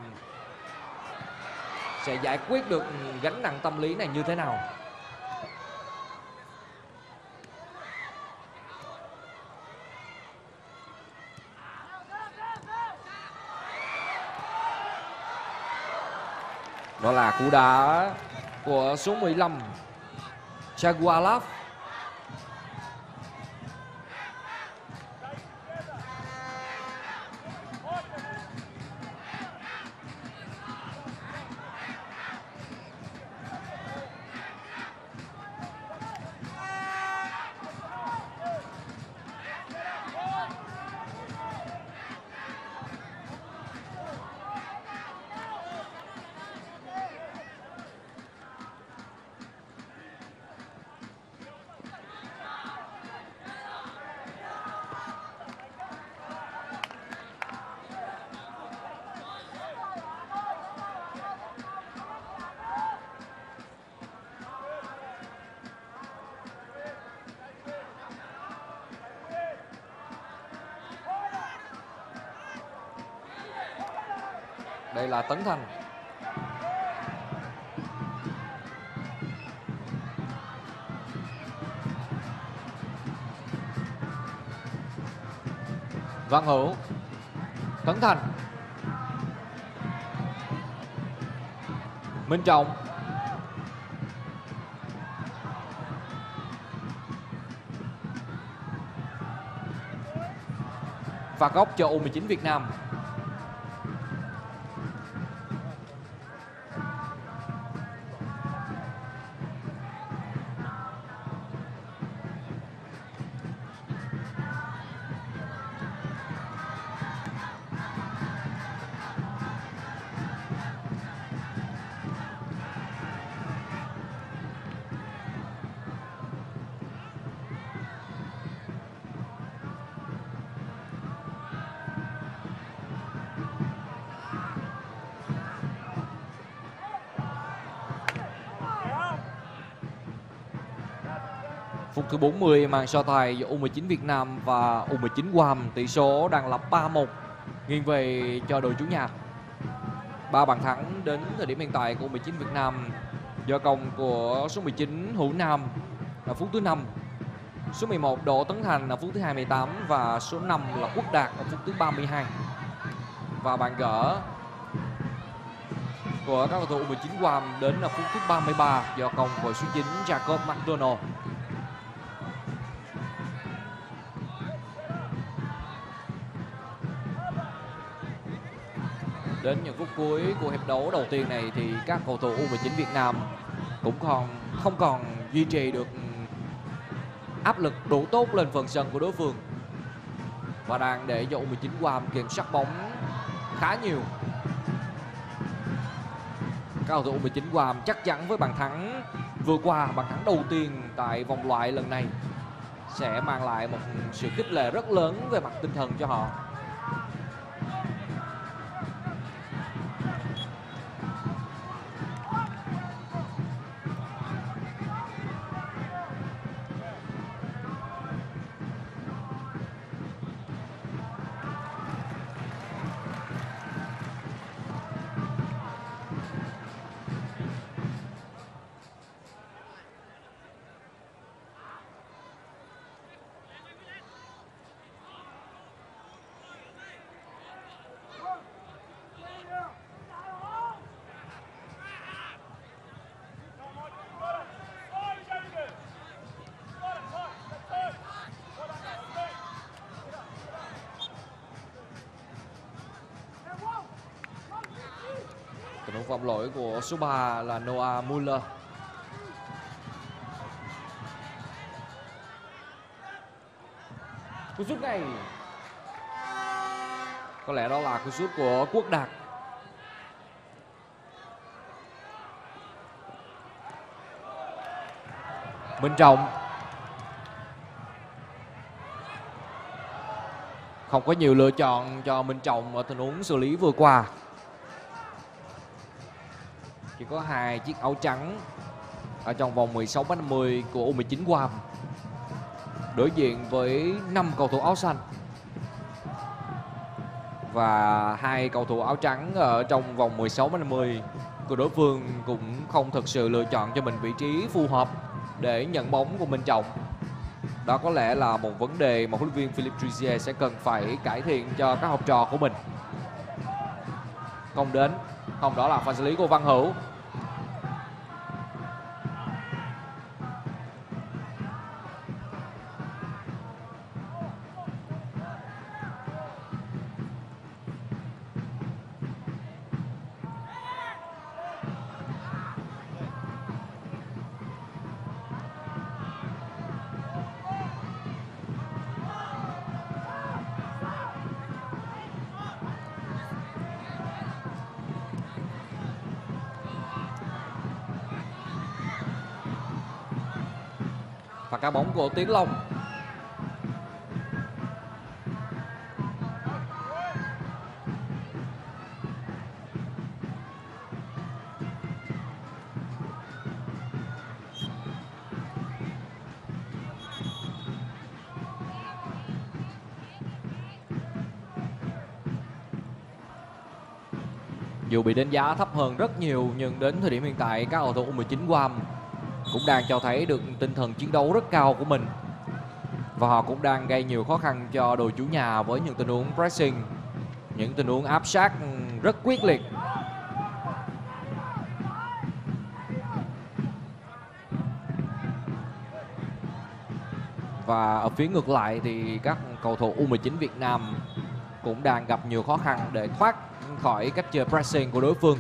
[SPEAKER 1] sẽ giải quyết được gánh nặng tâm lý này như thế nào. Đó là cú đá của số 15 Chagualaf. Đây là Tấn Thành. Văn Hữu. Tấn Thành. Minh Trọng. Phạt góc cho U19 Việt Nam. Phút thứ 40 màn so tài giữa U19 Việt Nam và U19 Guam, tỷ số đang là 3-1 nghiêng về cho đội chủ nhà. 3 bàn thắng đến thời điểm hiện tại của U19 Việt Nam do công của số 19 Hữu Nam ở phút thứ 5, số 11 Đỗ Tấn Thành ở phút thứ 28 và số 5 là Quốc Đạt ở phút thứ 32. Và bàn gỡ của các cầu thủ U19 Guam đến là phút thứ 33 do công của số 9 Jacob McDonald. Đến những phút cuối của hiệp đấu đầu tiên này thì các cầu thủ U19 Việt Nam cũng không còn duy trì được áp lực đủ tốt lên phần sân của đối phương và đang để cho U19 Guam kiểm soát bóng khá nhiều. Các cầu thủ U19 Guam chắc chắn với bàn thắng vừa qua, bàn thắng đầu tiên tại vòng loại lần này sẽ mang lại một sự khích lệ rất lớn về mặt tinh thần cho họ. Tình huống phạm lỗi của số 3 là Noah Muller. Cú sút này có lẽ đó là cú sút của Quốc Đạt. Minh Trọng không có nhiều lựa chọn cho Minh Trọng ở tình huống xử lý vừa qua. Chỉ có 2 chiếc áo trắng ở trong vòng 16m50 của U19 Guam đối diện với 5 cầu thủ áo xanh. Và 2 cầu thủ áo trắng ở trong vòng 16m50 của đối phương cũng không thực sự lựa chọn cho mình vị trí phù hợp để nhận bóng của Minh Trọng. Đó có lẽ là một vấn đề mà huấn luyện viên Philippe Jouzier sẽ cần phải cải thiện cho các học trò của mình. Không đến, không, đó là pha xử lý của Văn Hữu. Và cá bóng của Tiến Long. Dù bị đánh giá thấp hơn rất nhiều nhưng đến thời điểm hiện tại các cầu thủ U19 Guam cũng đang cho thấy được tinh thần chiến đấu rất cao của mình. Và họ cũng đang gây nhiều khó khăn cho đội chủ nhà với những tình huống pressing, những tình huống áp sát rất quyết liệt. Và ở phía ngược lại thì các cầu thủ U19 Việt Nam cũng đang gặp nhiều khó khăn để thoát khỏi cách chơi pressing của đối phương.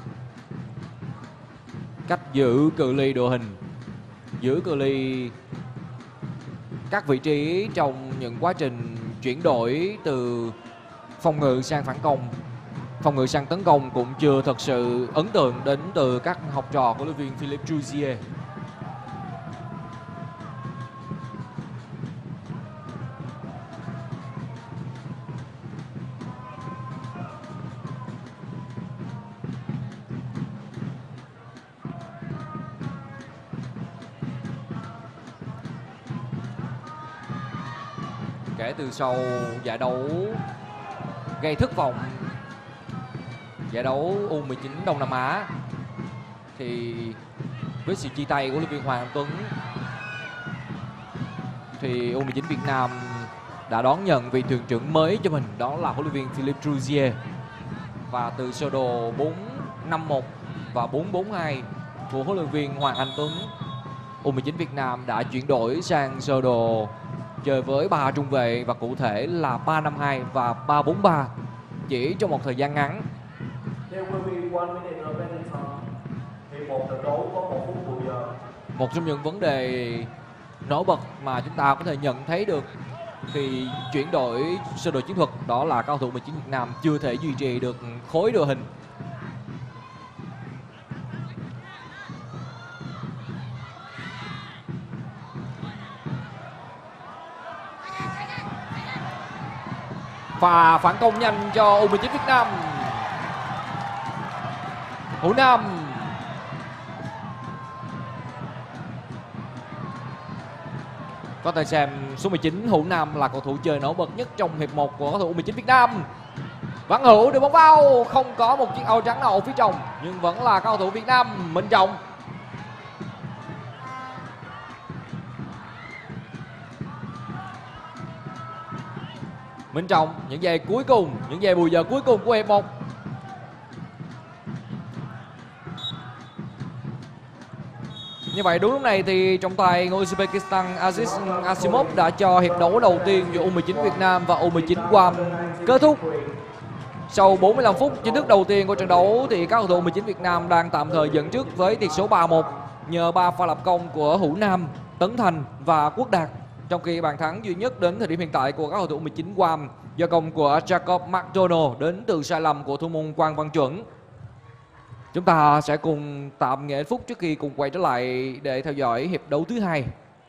[SPEAKER 1] Cách giữ cự ly đội hình, giữ cự ly các vị trí trong những quá trình chuyển đổi từ phòng ngự sang phản công, phòng ngự sang tấn công cũng chưa thật sự ấn tượng đến từ các học trò của huấn luyện viên Philippe Jouzier. kể từ sau giải đấu gây thất vọng, giải đấu U19 Đông Nam Á, thì với sự chia tay của huấn luyện viên Hoàng Anh Tuấn thì U19 Việt Nam đã đón nhận vị thuyền trưởng mới cho mình, đó là huấn luyện viên Philippe Trouzier. Và từ sơ đồ 4-5-1 và 4-4-2 của huấn luyện viên Hoàng Anh Tuấn, U19 Việt Nam đã chuyển đổi sang sơ đồ chơi với 3 trung vệ, và cụ thể là 3-5-2 và 3-4-3 chỉ trong một thời gian ngắn.
[SPEAKER 2] There will be 1 minute remaining time. Hiệp một trận đấu có 1 phút bù giờ.
[SPEAKER 1] Một trong những vấn đề nổi bật mà chúng ta có thể nhận thấy được khi chuyển đổi sơ đồ chiến thuật, đó là các cầu thủ U19 Việt Nam chưa thể duy trì được khối đội hình. Và phản công nhanh cho U19 Việt Nam. Hữu Nam. Có thể xem số 19 Hữu Nam là cầu thủ chơi nổi bật nhất trong hiệp 1 của cầu thủ U19 Việt Nam. Văn Hữu đưa bóng vào, không có một chiếc áo trắng nào ở phía trong, nhưng vẫn là cầu thủ Việt Nam. Minh Trọng. Minh Trọng, những giây cuối cùng, những giây bù giờ cuối cùng của hiệp 1. Như vậy đúng lúc này thì trọng tài người Uzbekistan Aziz Asimov đã cho hiệp đấu đầu tiên giữa U19 Việt Nam và U19 Guam kết thúc. Sau 45 phút chính thức đầu tiên của trận đấu thì các cầu thủ U19 Việt Nam đang tạm thời dẫn trước với tỷ số 3-1 nhờ 3 pha lập công của Hữu Nam, Tấn Thành và Quốc Đạt. Trong khi bàn thắng duy nhất đến thời điểm hiện tại của các cầu thủ U19 Guam do công của Jacob McDonald đến từ sai lầm của thủ môn Quang Văn Chuẩn. Chúng ta sẽ cùng tạm nghỉ phút trước khi cùng quay trở lại để theo dõi hiệp đấu thứ hai.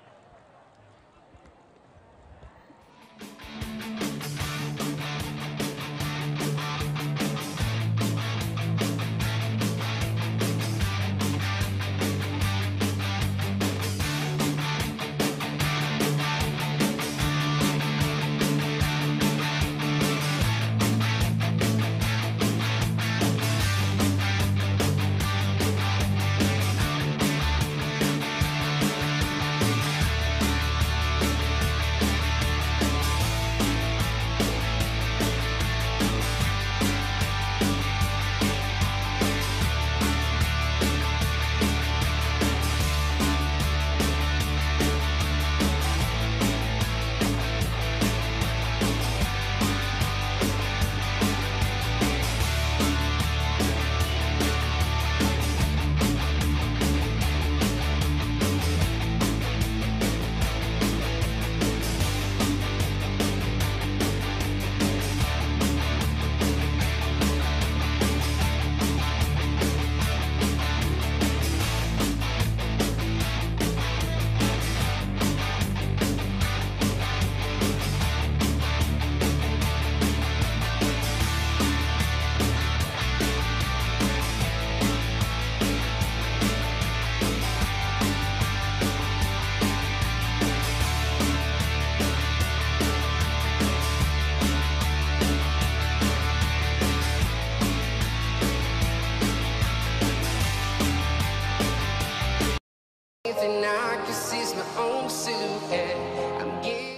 [SPEAKER 3] And I can see my own silhouette. I'm getting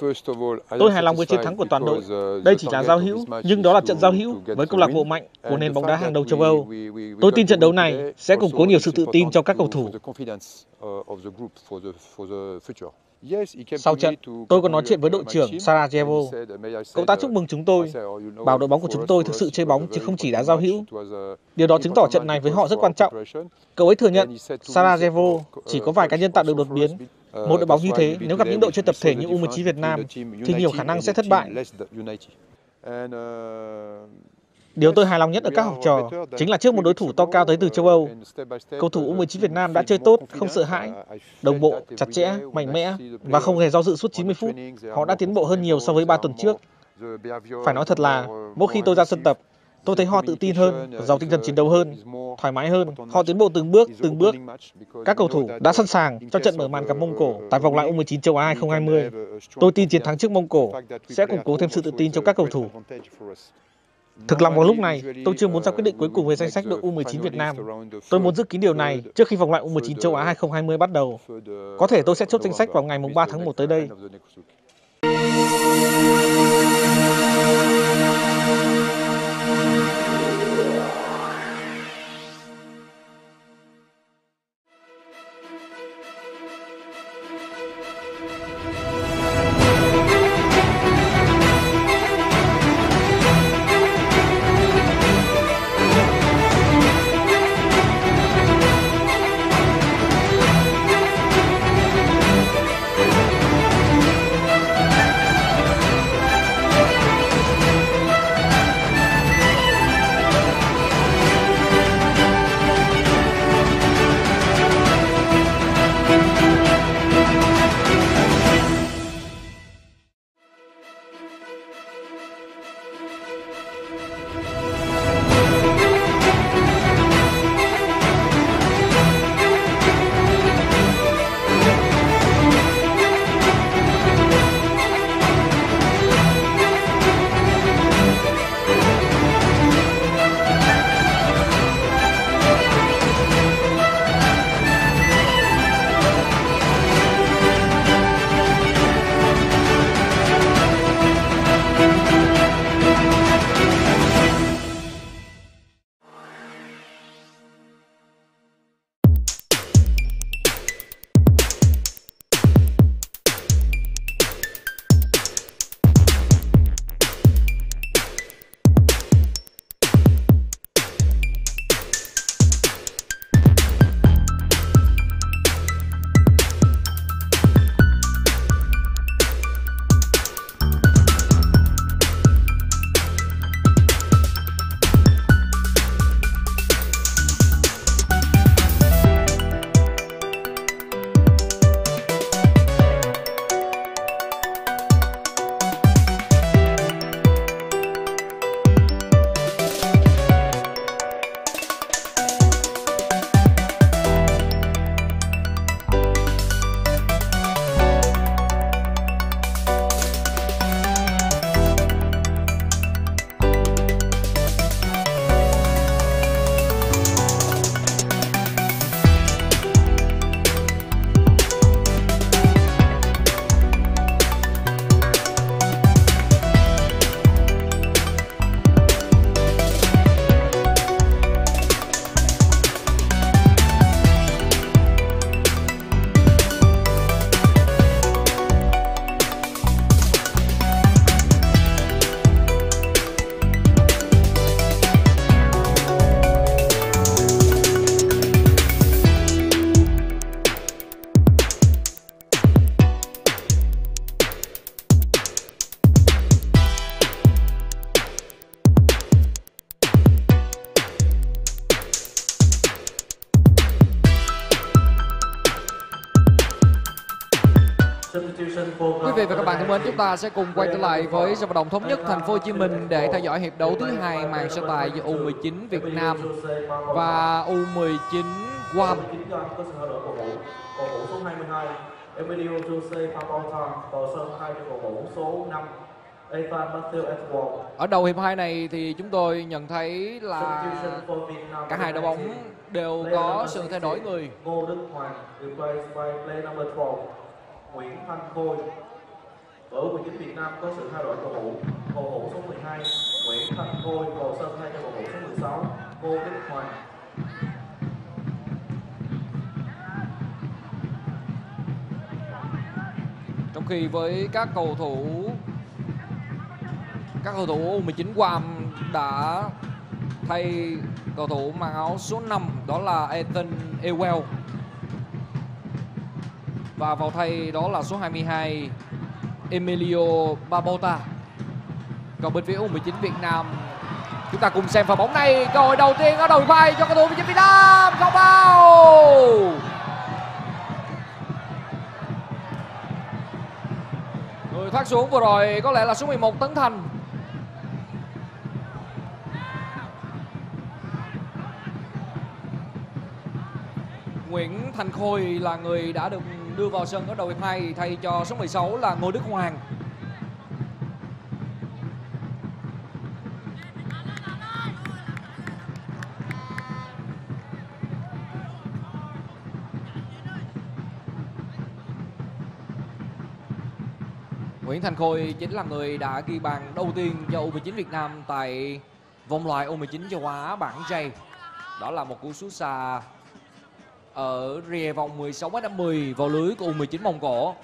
[SPEAKER 4] Tôi hài lòng với chiến thắng của toàn đội. Đây chỉ là giao hữu, nhưng đó là trận giao hữu với câu lạc bộ mạnh của nền bóng đá hàng đầu châu Âu. Tôi tin trận đấu này sẽ củng cố nhiều sự tự tin cho các cầu thủ. Sau trận, tôi có nói chuyện với đội trưởng Sarajevo. Cậu ta chúc mừng chúng tôi, bảo đội bóng của chúng tôi thực sự chơi bóng chứ không chỉ đá giao hữu. Điều đó chứng tỏ trận này với họ rất quan trọng. Cậu ấy thừa nhận Sarajevo chỉ có vài cá nhân tạo được đột biến. Một đội bóng như thế, nếu gặp những đội chơi tập thể như U19 Việt Nam, thì nhiều khả năng sẽ thất bại. Điều tôi hài lòng nhất ở các học trò chính là trước một đối thủ to cao tới từ châu Âu, cầu thủ U19 Việt Nam đã chơi tốt, không sợ hãi, đồng bộ, chặt chẽ, mạnh mẽ và không hề do dự suốt 90 phút. Họ đã tiến bộ hơn nhiều so với 3 tuần trước. Phải nói thật là, mỗi khi tôi ra sân tập, tôi thấy họ tự tin hơn, giàu tinh thần chiến đấu hơn, thoải mái hơn. Họ tiến bộ từng bước. Các cầu thủ đã sẵn sàng cho trận mở màn gặp Mông Cổ tại vòng loại U19 châu Á 2020. Tôi tin chiến thắng trước Mông Cổ sẽ củng cố thêm sự tự tin cho các cầu thủ. Thực lòng vào lúc này, tôi chưa muốn ra quyết định cuối cùng về danh sách đội U19 Việt Nam. Tôi muốn giữ kín điều này trước khi vòng loại U19 châu Á 2020 bắt đầu. Có thể tôi sẽ chốt danh sách vào ngày 3 tháng 1 tới đây.
[SPEAKER 1] Quý vị và các bạn thân mến, chúng ta sẽ cùng quay trở lại với sân vận động Thống Nhất Thành phố Hồ Chí Minh để theo dõi hiệp đấu thứ hai màn so tài giữa U19 Việt Nam và U19 Guam.
[SPEAKER 2] Có sự thay đổi cầu thủ số 22 Emilio Jose Papauta vào sân thay cho cầu thủ số 5 Ethan Matthew Edward.
[SPEAKER 1] Ở đầu hiệp 2 này thì chúng tôi nhận thấy là cả hai đội bóng đều có sự thay đổi người.
[SPEAKER 2] Ngô Đức Hoàng replaced by play number 12 Nguyễn Thanh Khôi. Ở U19 Việt Nam có sự thay đổi cầu thủ. Cầu thủ số 12 Nguyễn Thanh Khôi vào sân thay cho cầu thủ số 16 Ngô Đức Hoàng.
[SPEAKER 1] Trong khi với các cầu thủ U19 Guam đã thay cầu thủ mang áo số 5 đó là Ethan Ewell, và vào thay đó là số 22 Emilio Babota. Còn bên phía U19 Việt Nam, chúng ta cùng xem pha bóng này. Cơ hội đầu tiên ở đầu vai cho cầu thủ U19 Việt Nam, không bao. Người thoát xuống vừa rồi có lẽ là số 11 Tấn Thành. Nguyễn Thành Khôi là người đã được đưa vào sân ở đầu hiệp 2 thay cho số 16 là Ngô Đức Hoàng. Nguyễn Thành Khôi chính là người đã ghi bàn đầu tiên cho U19 Việt Nam tại vòng loại U19 châu Á bảng J. Đó là một cú sút xa ở rìa vòng 16m50 vào lưới của U19 Mông Cổ.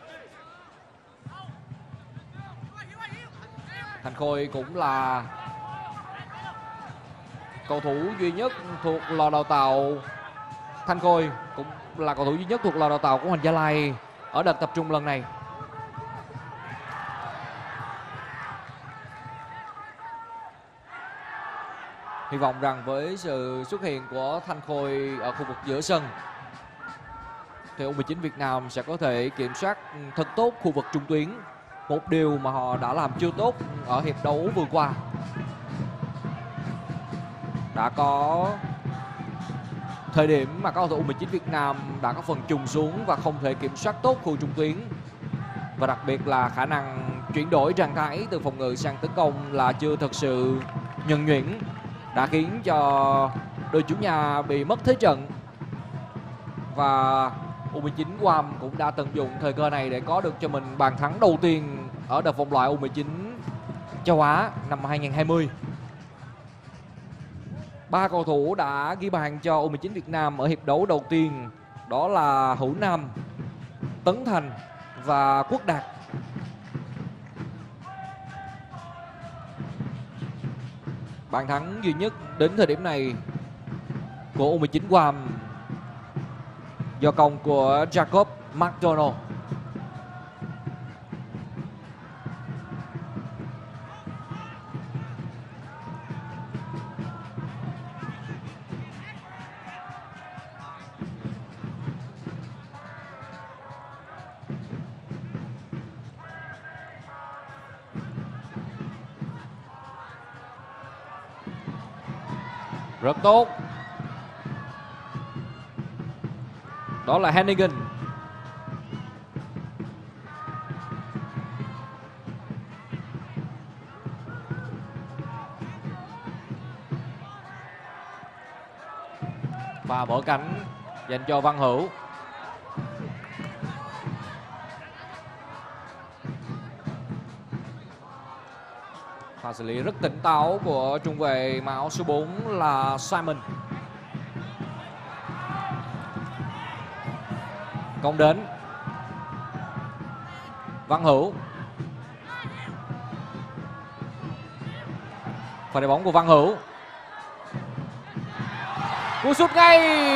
[SPEAKER 1] Thành Khôi cũng là cầu thủ duy nhất thuộc lò đào tạo. Thành Khôi cũng là cầu thủ duy nhất thuộc lò đào tạo của Hoàng Gia Lai ở đợt tập trung lần này. Hy vọng rằng với sự xuất hiện của Thành Khôi ở khu vực giữa sân thì U19 Việt Nam sẽ có thể kiểm soát thật tốt khu vực trung tuyến, một điều mà họ đã làm chưa tốt ở hiệp đấu vừa qua. Đã có thời điểm mà các cầu thủ U19 Việt Nam đã có phần trùng xuống và không thể kiểm soát tốt khu trung tuyến, và đặc biệt là khả năng chuyển đổi trạng thái từ phòng ngự sang tấn công là chưa thực sự nhuần nhuyễn, đã khiến cho đội chủ nhà bị mất thế trận. Và U19 Guam cũng đã tận dụng thời cơ này để có được cho mình bàn thắng đầu tiên ở đợt vòng loại U19 châu Á năm 2020. 3 cầu thủ đã ghi bàn cho U19 Việt Nam ở hiệp đấu đầu tiên, đó là Hữu Nam, Tấn Thành và Quốc Đạt. Bàn thắng duy nhất đến thời điểm này của U19 Guam do công của Jacob McDonald. Rất tốt. Đó là Hennigan. Và mở cánh dành cho Văn Hữu. Pha xử lý rất tỉnh táo của trung vệ mặc áo số 4 là Simon. Công đến Văn Hữu. Pha đẩy bóng của Văn Hữu. Cú sút ngay.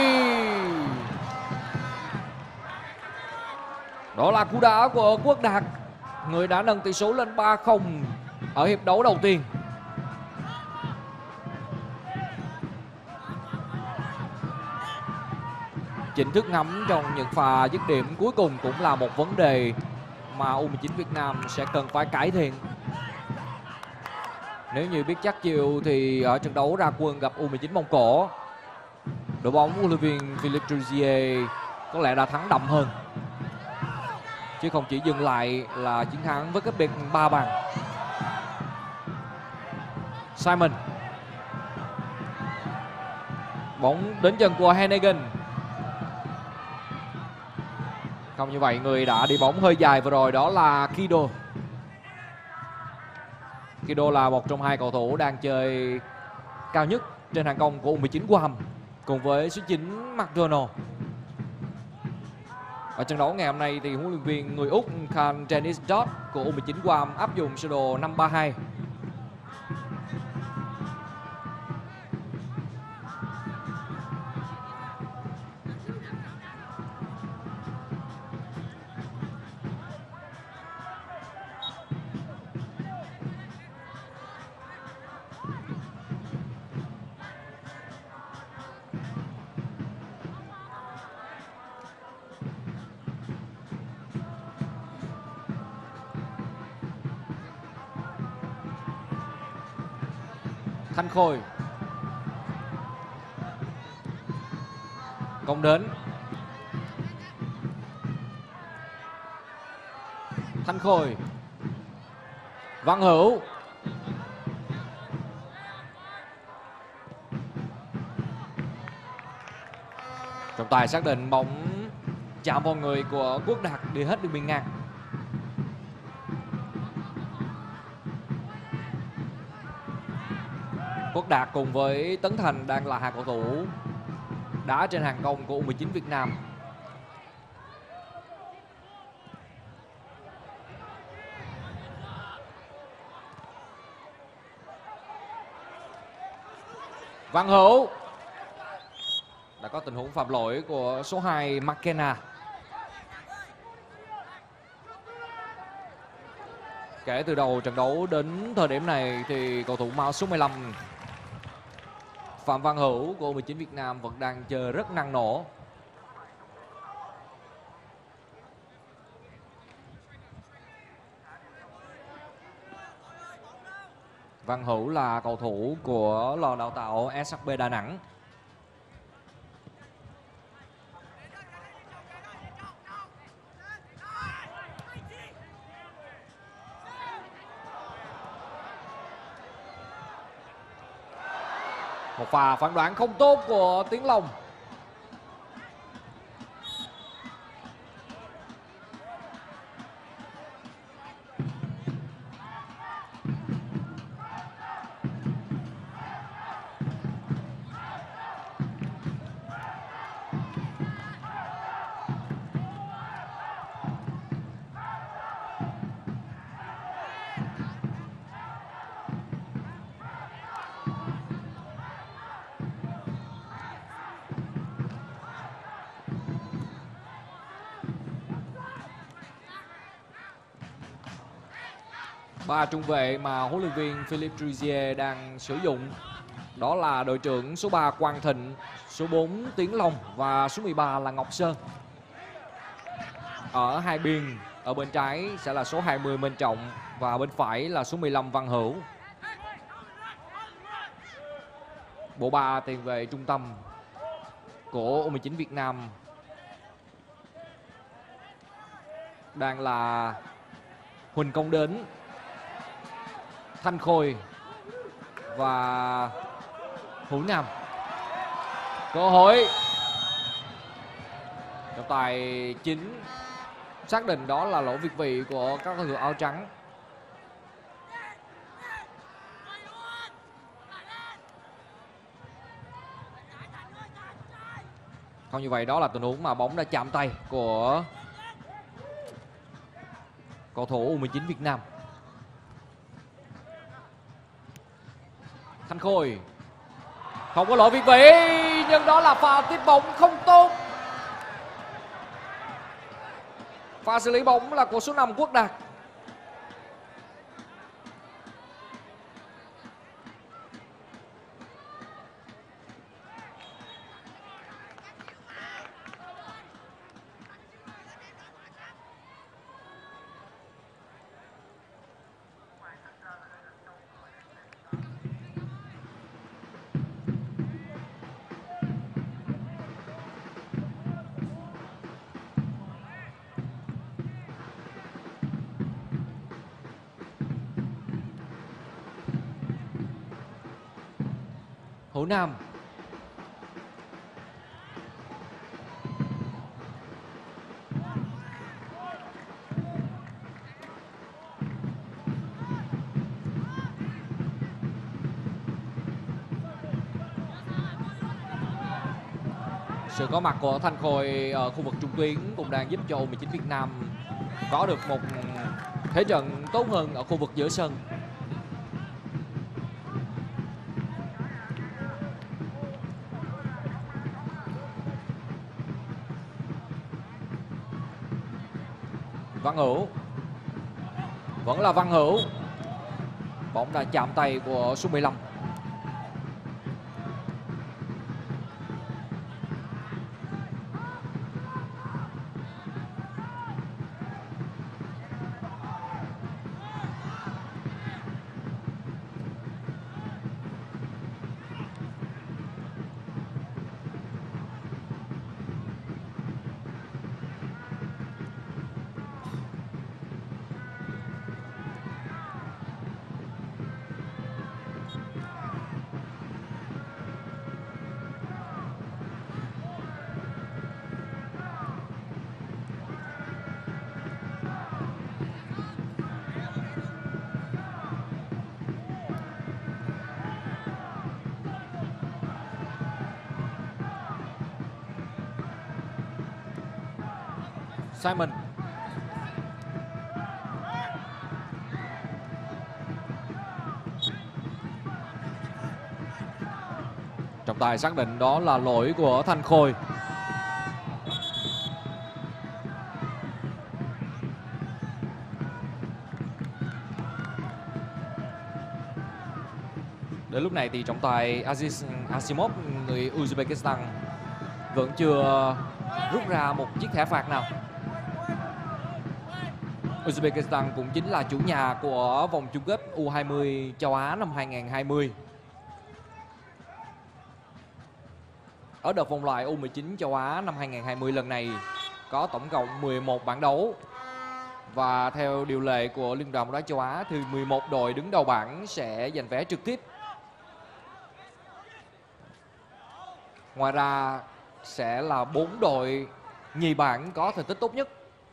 [SPEAKER 1] Đó là cú đá của Quốc Đạt, người đã nâng tỷ số lên 3-0 ở hiệp đấu đầu tiên. Chính thức ngắm trong những pha dứt điểm cuối cùng cũng là một vấn đề mà U19 Việt Nam sẽ cần phải cải thiện. Nếu như biết chắc chiều thì ở trận đấu ra quân gặp U19 Mông Cổ, đội bóng của huấn luyện viên Philippe Trouzier có lẽ đã thắng đậm hơn, chứ không chỉ dừng lại là chiến thắng với cách biệt 3 bàn. Simon. Bóng đến chân của Hennigan. Không như vậy, người đã đi bóng hơi dài vừa rồi đó là Kido. Kido là một trong hai cầu thủ đang chơi cao nhất trên hàng công của U19 Guam cùng với số 9 McDonald. Ở trận đấu ngày hôm nay thì huấn luyện viên người Úc Khan Dennis Dodd của U19 Guam áp dụng sơ đồ 5-3-2. Thanh Khôi công đến, Thanh Khôi, Văn Hữu, trọng tài xác định bóng chạm vào người của Quốc Đạt đi hết đường biên ngang. Quốc Đạt cùng với Tấn Thành đang là hai cầu thủ đá trên hàng công của U19 Việt Nam. Văn Hữu đã có tình huống phạm lỗi của số 2 McKenna. Kể từ đầu trận đấu đến thời điểm này thì cầu thủ mão số 15 Phạm Văn Hữu của U19 Việt Nam vẫn đang chơi rất năng nổ. Văn Hữu là cầu thủ của lò đào tạo SHB Đà Nẵng. Một pha phán đoán không tốt của Tiến Long. Ba trung vệ mà huấn luyện viên Philippe Druzier đang sử dụng đó là đội trưởng số 3 Quang Thịnh, số 4 Tiến Long và số 13 là Ngọc Sơn. Ở hai biên, ở bên trái sẽ là số 20 Minh Trọng và bên phải là số 15 Văn Hữu. Bộ ba tiền vệ trung tâm của U19 Việt Nam đang là Huỳnh Công Đến, Thanh Khôi và Hữu Nam. Cơ hội, trọng tài chính xác định đó là lỗi việt vị của các cầu thủ áo trắng. Không như vậy đó là tình huống mà bóng đã chạm tay của cầu thủ U19 Việt Nam. Thanh Khôi không có lỗi việt vị nhưng đó là pha tiếp bóng không tốt. Pha xử lý bóng là của số 5 Quốc Đạt. Hữu Nam. Sự có mặt của Thanh Khôi ở khu vực trung tuyến cũng đang giúp cho U19 Việt Nam có được một thế trận tốt hơn ở khu vực giữa sân. Văn Hữu, vẫn là Văn Hữu. Bóng đã chạm tay của số 15. Simon. Trọng tài xác định đó là lỗi của Thanh Khôi. Đến lúc này thì trọng tài Aziz Asimov, người Uzbekistan, vẫn chưa rút ra một chiếc thẻ phạt nào. Uzbekistan cũng chính là chủ nhà của vòng chung kết U20 châu Á năm 2020. Ở đợt vòng loại U19 châu Á năm 2020 lần này có tổng cộng 11 bảng đấu. Và theo điều lệ của Liên đoàn bóng đá châu Á thì 11 đội đứng đầu bảng sẽ giành vé trực tiếp. Ngoài ra sẽ là 4 đội nhì bảng có thành tích tốt nhất.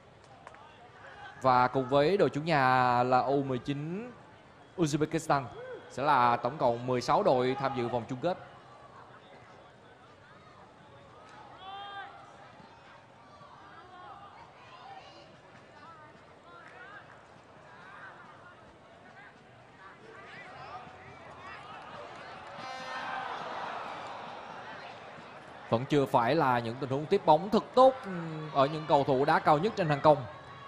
[SPEAKER 1] Và cùng với đội chủ nhà là U19 Uzbekistan sẽ là tổng cộng 16 đội tham dự vòng chung kết. Vẫn chưa phải là những tình huống tiếp bóng thật tốt ở những cầu thủ đá cao nhất trên hàng công.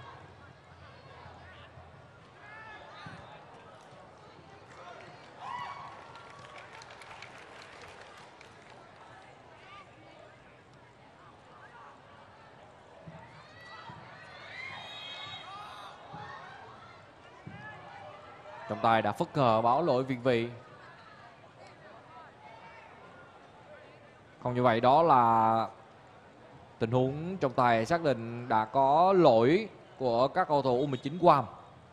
[SPEAKER 1] Trọng tài đã phất cờ báo lỗi việt vị. Không như vậy đó là tình huống trọng tài xác định đã có lỗi của các cầu thủ U19 Guam.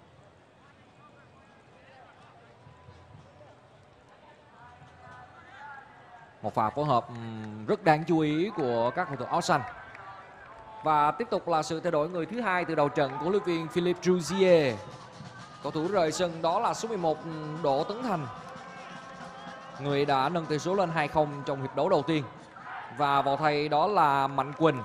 [SPEAKER 1] Một pha phối hợp rất đáng chú ý của các cầu thủ áo xanh. Và tiếp tục là sự thay đổi người thứ hai từ đầu trận của huấn luyện viên Philippe Jouzier. Cầu thủ rời sân đó là số 11 Đỗ Tấn Thành, người đã nâng tỷ số lên 2-0 trong hiệp đấu đầu tiên. Và vào thay đó là Mạnh Quỳnh.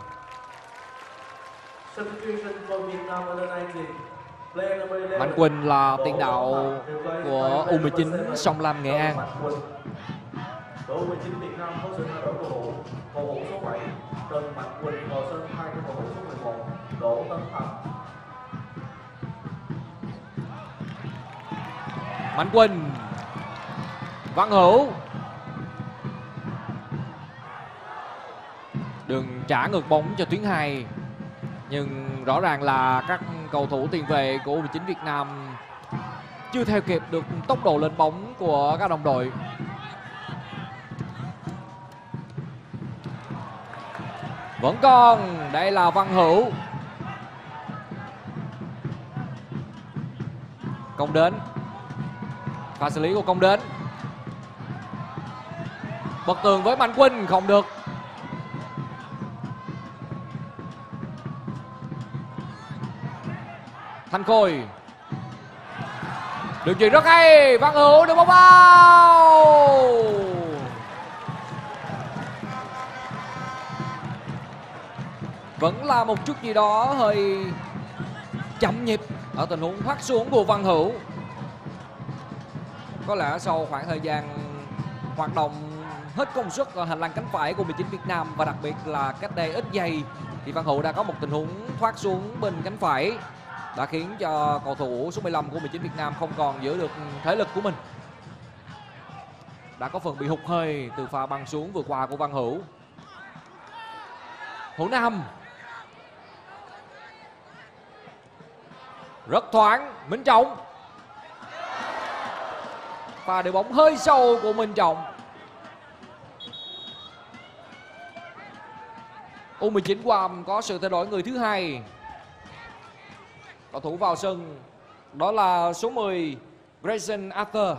[SPEAKER 1] Mạnh Quỳnh là tiền đạo của U19 Sông Lam Nghệ An.
[SPEAKER 2] Đội U19 Việt Nam có sự thay đổi cầu thủ. Cầu thủ số 7 Trần Mạnh Quỳnh vào sân thay cho cầu thủ số 11 Đỗ Tấn Thành.
[SPEAKER 1] Mạnh Quỳnh, Văn Hữu, đường trả ngược bóng cho tuyến 2. Nhưng rõ ràng là các cầu thủ tiền vệ của U19 Việt Nam chưa theo kịp được tốc độ lên bóng của các đồng đội. Vẫn còn, đây là Văn Hữu. Công đến. Pha xử lý của Công đến. Bật tường với Mạnh Quỳnh, không được. Thanh Khôi. Đường chuyền rất hay, Văn Hữu đưa bóng vào. Vẫn là một chút gì đó hơi chậm nhịp ở tình huống thoát xuống của Văn Hữu. Có lẽ sau khoảng thời gian hoạt động hết công suất ở hành lang cánh phải của U19 Việt Nam, và đặc biệt là cách đây ít giây thì Văn Hữu đã có một tình huống thoát xuống bên cánh phải đã khiến cho cầu thủ số 15 của U19 Việt Nam không còn giữ được thể lực của mình. Đã có phần bị hụt hơi từ pha băng xuống vừa qua của Văn Hữu. Hữu Nam rất thoáng. Minh Trọng, pha đưa bóng hơi sâu của Minh Trọng. U19 Guam có sự thay đổi người thứ hai. Cầu thủ vào sân đó là số 10 Grayson Arthur,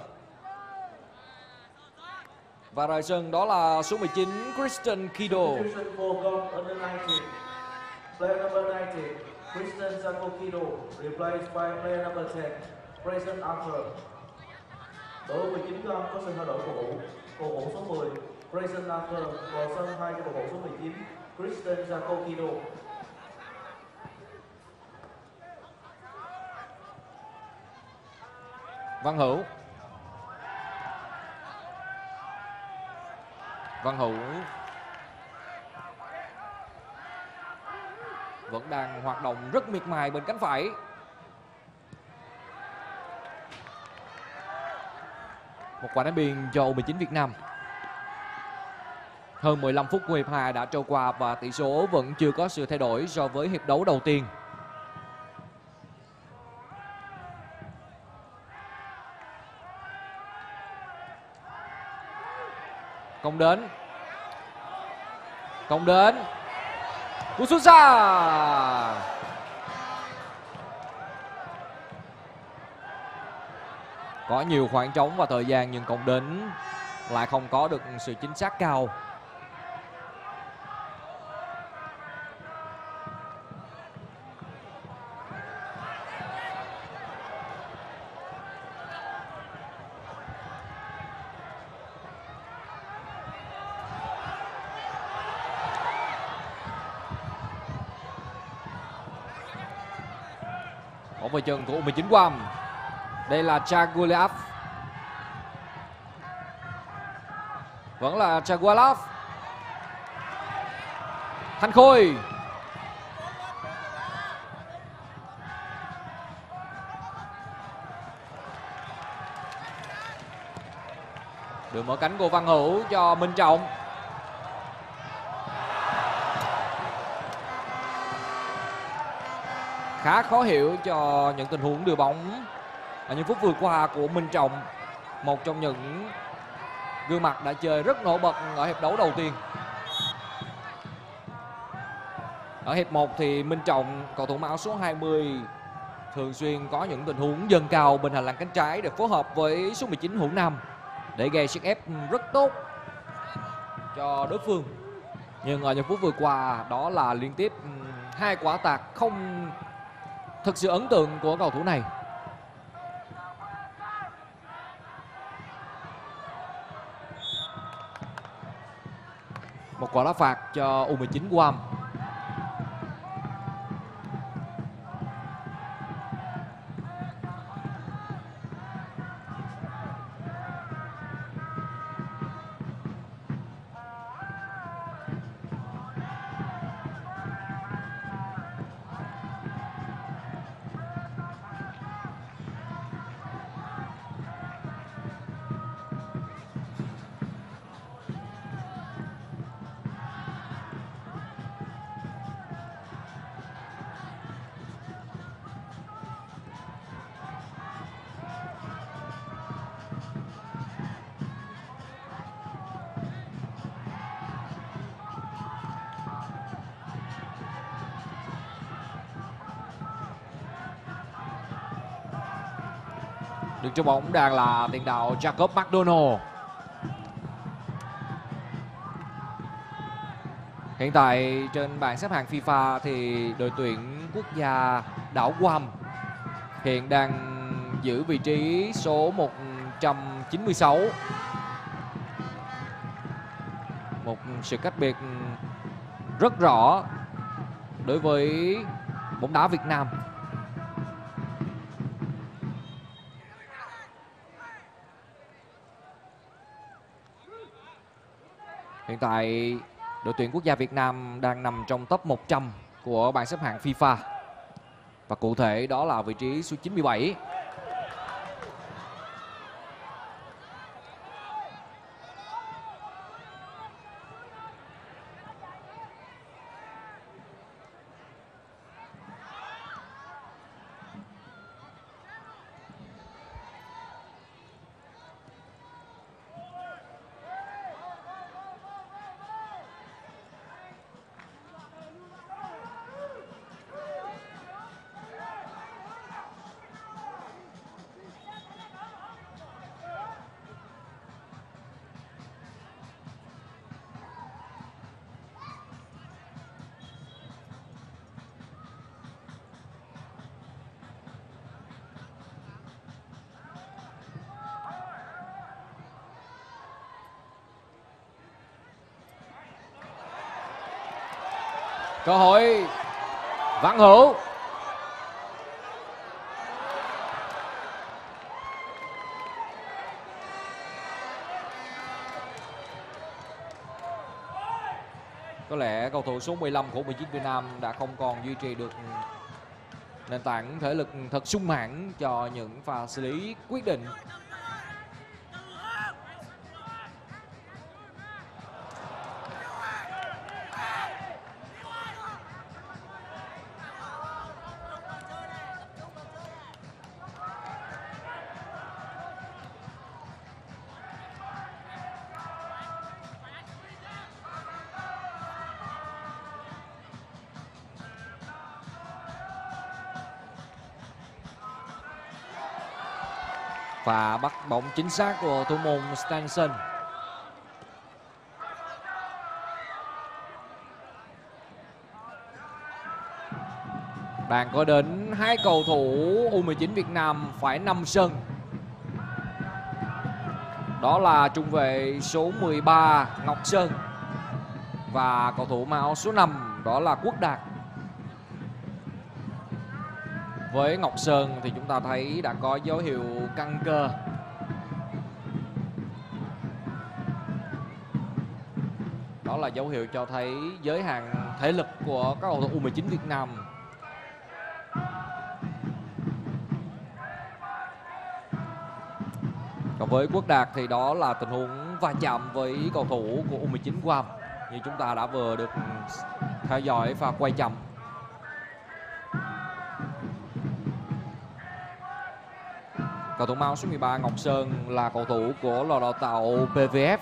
[SPEAKER 1] và rời sân đó là số 19 Kristen Kido.
[SPEAKER 2] Substitution for Gom under 19. Player number 19, Kristen Sanko Kido, replaced by player number 10, Grayson Arthur. Đội U19 Gom có sự thay đổi cầu thủ số 10, Grayson Arthur vào sân thay cho cầu thủ số 19, Kristen Sanko Kido.
[SPEAKER 1] Văn Hữu vẫn đang hoạt động rất miệt mài bên cánh phải. Một quả đá biên cho U19 Việt Nam. Hơn 15 phút của hiệp 2 đã trôi qua và tỷ số vẫn chưa có sự thay đổi so với hiệp đấu đầu tiên. Công đến cú sút xa. Có nhiều khoảng trống và thời gian nhưng Công đến lại không có được sự chính xác cao. Bóng vào chân của U19 Guam. Đây là Chagulev. Vẫn là Chagulev. Thanh Khôi. Đường mở cánh của Văn Hữu cho Minh Trọng. Khá khó hiểu cho những tình huống đưa bóng ở những phút vừa qua của Minh Trọng, một trong những gương mặt đã chơi rất nổi bật ở hiệp đấu đầu tiên. Ở hiệp 1 thì Minh Trọng, cầu thủ áo số 20, thường xuyên có những tình huống dâng cao bên hành lang cánh trái để phối hợp với số 19 Hữu Nam để gây sức ép rất tốt cho đối phương. Nhưng ở những phút vừa qua đó là liên tiếp 2 quả tạt không thực sự ấn tượng của cầu thủ này. Một quả đá phạt cho U19 Guam. Được cho bóng đang là tiền đạo Jacob McDonald. Hiện tại trên bảng xếp hạng FIFA thì đội tuyển quốc gia đảo Guam hiện đang giữ vị trí số 196. Một sự cách biệt rất rõ đối với bóng đá Việt Nam. Hiện tại đội tuyển quốc gia Việt Nam đang nằm trong top 100 của bảng xếp hạng FIFA. Và cụ thể đó là vị trí số 97. Cơ hội Văn Hữu. Có lẽ cầu thủ số 15 của U19 Việt Nam đã không còn duy trì được nền tảng thể lực thật sung mãn cho những pha xử lý quyết định. Và bắt bóng chính xác của thủ môn Stenson. Đang có đến 2 cầu thủ U19 Việt Nam phải nằm sân. Đó là trung vệ số 13 Ngọc Sơn và cầu thủ mang áo số 5 đó là Quốc Đạt. Với Ngọc Sơn thì chúng ta thấy đã có dấu hiệu căng cơ. Đó là dấu hiệu cho thấy giới hạn thể lực của các cầu thủ U19 Việt Nam. Còn với Quốc Đạt thì đó là tình huống va chạm với cầu thủ của U19 Guam, như chúng ta đã vừa được theo dõi và quay chậm. Cầu thủ mang áo số 13 Ngọc Sơn là cầu thủ của lò đào tạo PVF.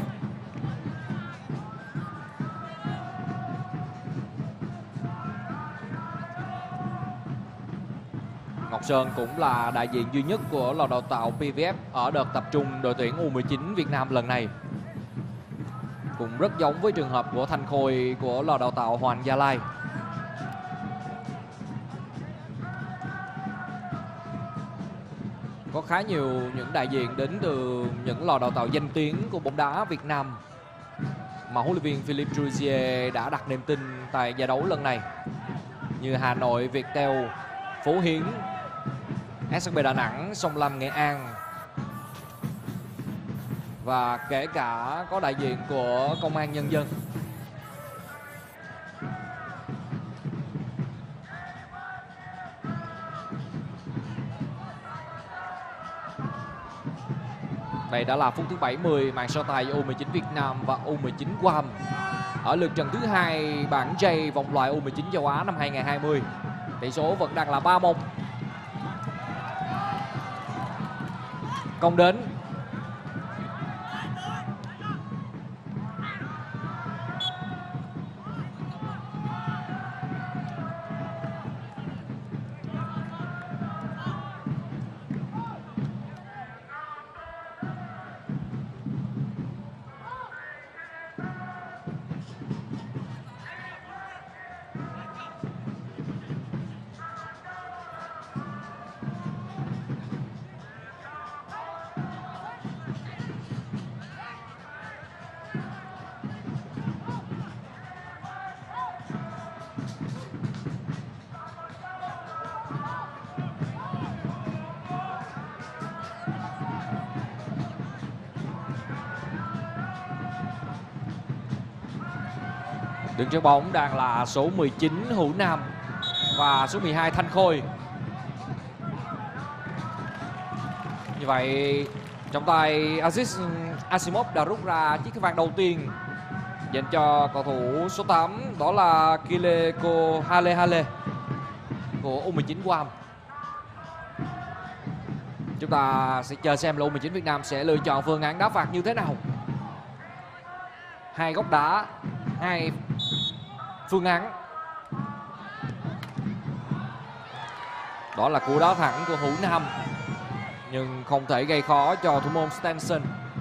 [SPEAKER 1] Ngọc Sơn cũng là đại diện duy nhất của lò đào tạo PVF ở đợt tập trung đội tuyển U19 Việt Nam lần này. Cũng rất giống với trường hợp của Thanh Khôi của lò đào tạo Hoàng Gia Lai. Có khá nhiều những đại diện đến từ những lò đào tạo danh tiếng của bóng đá Việt Nam mà huấn luyện viên Philippe Jouzier đã đặt niềm tin tại giải đấu lần này, như Hà Nội, Viettel, Phú Hiến, SSB Đà Nẵng, Sông Lam Nghệ An và kể cả có đại diện của Công an Nhân dân. Đây đã là phút thứ 70 màn so tài U19 Việt Nam và U19 Guam ở lượt trận thứ 2 bảng J vòng loại U19 châu Á năm 2020. Tỷ số vẫn đang là 3-1. Công đến. Đứng trước bóng đang là số 19 Hữu Nam và số 12 Thanh Khôi. Như vậy trong tay Aziz Asimov đã rút ra chiếc thẻ vàng đầu tiên dành cho cầu thủ số 8, đó là Kileko Hale của U19 Guam. Chúng ta sẽ chờ xem là U19 Việt Nam sẽ lựa chọn phương án đá phạt như thế nào. 2 góc đá, 2 phương án. Đó là cú đá thẳng của Hữu Nam, nhưng không thể gây khó cho thủ môn Stenson.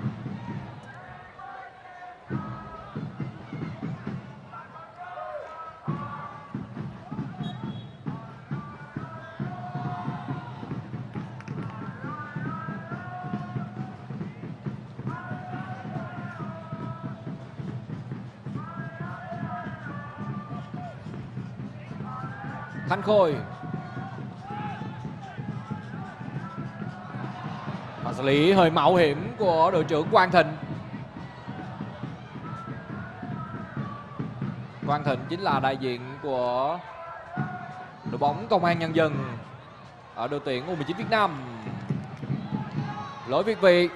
[SPEAKER 1] Thanh Khôi. Và xử lý hơi mạo hiểm của đội trưởng Quang Thịnh. Quang Thịnh chính là đại diện của đội bóng Công an Nhân dân ở đội tuyển U19 Việt Nam. Lỗi việt vị.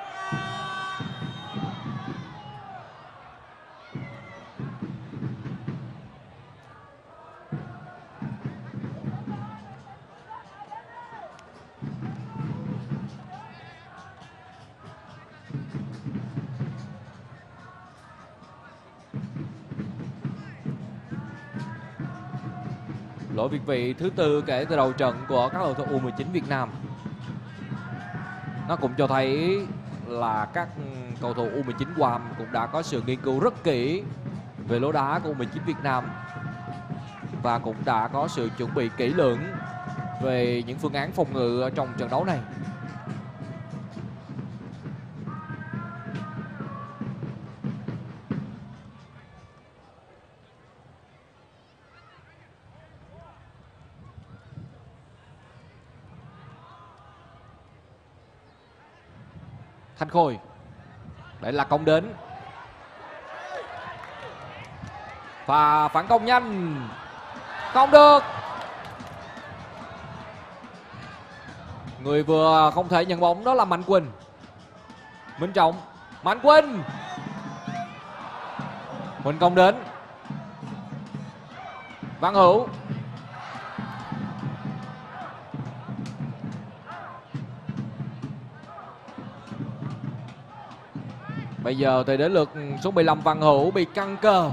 [SPEAKER 1] Lỗi việt vị thứ tư kể từ đầu trận của các cầu thủ U19 Việt Nam. Nó cũng cho thấy là các cầu thủ U19 Guam cũng đã có sự nghiên cứu rất kỹ về lối đá của U19 Việt Nam và cũng đã có sự chuẩn bị kỹ lưỡng về những phương án phòng ngự ở trong trận đấu này. Thanh Khôi. Đây là công đến. Và phản công nhanh. Không được. Người vừa không thể nhận bóng đó là Mạnh Quỳnh. Minh Trọng. Mạnh Quỳnh. Quỳnh công đến. Văn Hữu. Bây giờ thì đến lượt số 15 Văn Hữu bị căng cơ.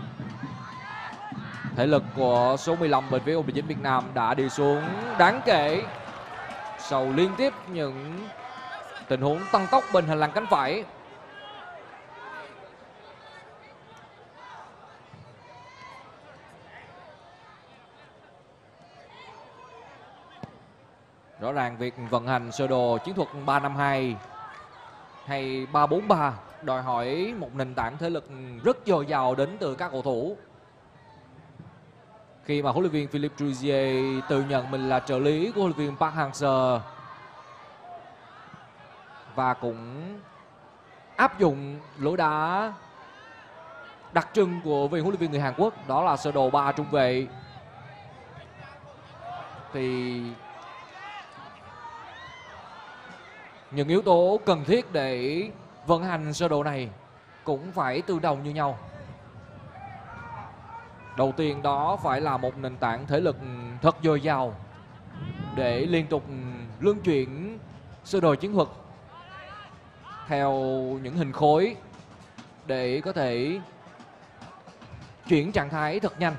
[SPEAKER 1] Thể lực của số 15 bên phía U19 Việt Nam đã đi xuống đáng kể sau liên tiếp những tình huống tăng tốc bên hành lang cánh phải. Rõ ràng việc vận hành sơ đồ chiến thuật 352 hay 343 đòi hỏi một nền tảng thể lực rất dồi dào đến từ các cầu thủ. Khi mà huấn luyện viên Philippe Jouzier tự nhận mình là trợ lý của huấn luyện viên Park Hang-seo và cũng áp dụng lối đá đặc trưng của vị huấn luyện viên người Hàn Quốc, đó là sơ đồ 3 trung vệ, thì những yếu tố cần thiết để vận hành sơ đồ này cũng phải tương đồng như nhau. Đầu tiên đó phải là một nền tảng thể lực thật dồi dào để liên tục luân chuyển sơ đồ chiến thuật theo những hình khối để có thể chuyển trạng thái thật nhanh.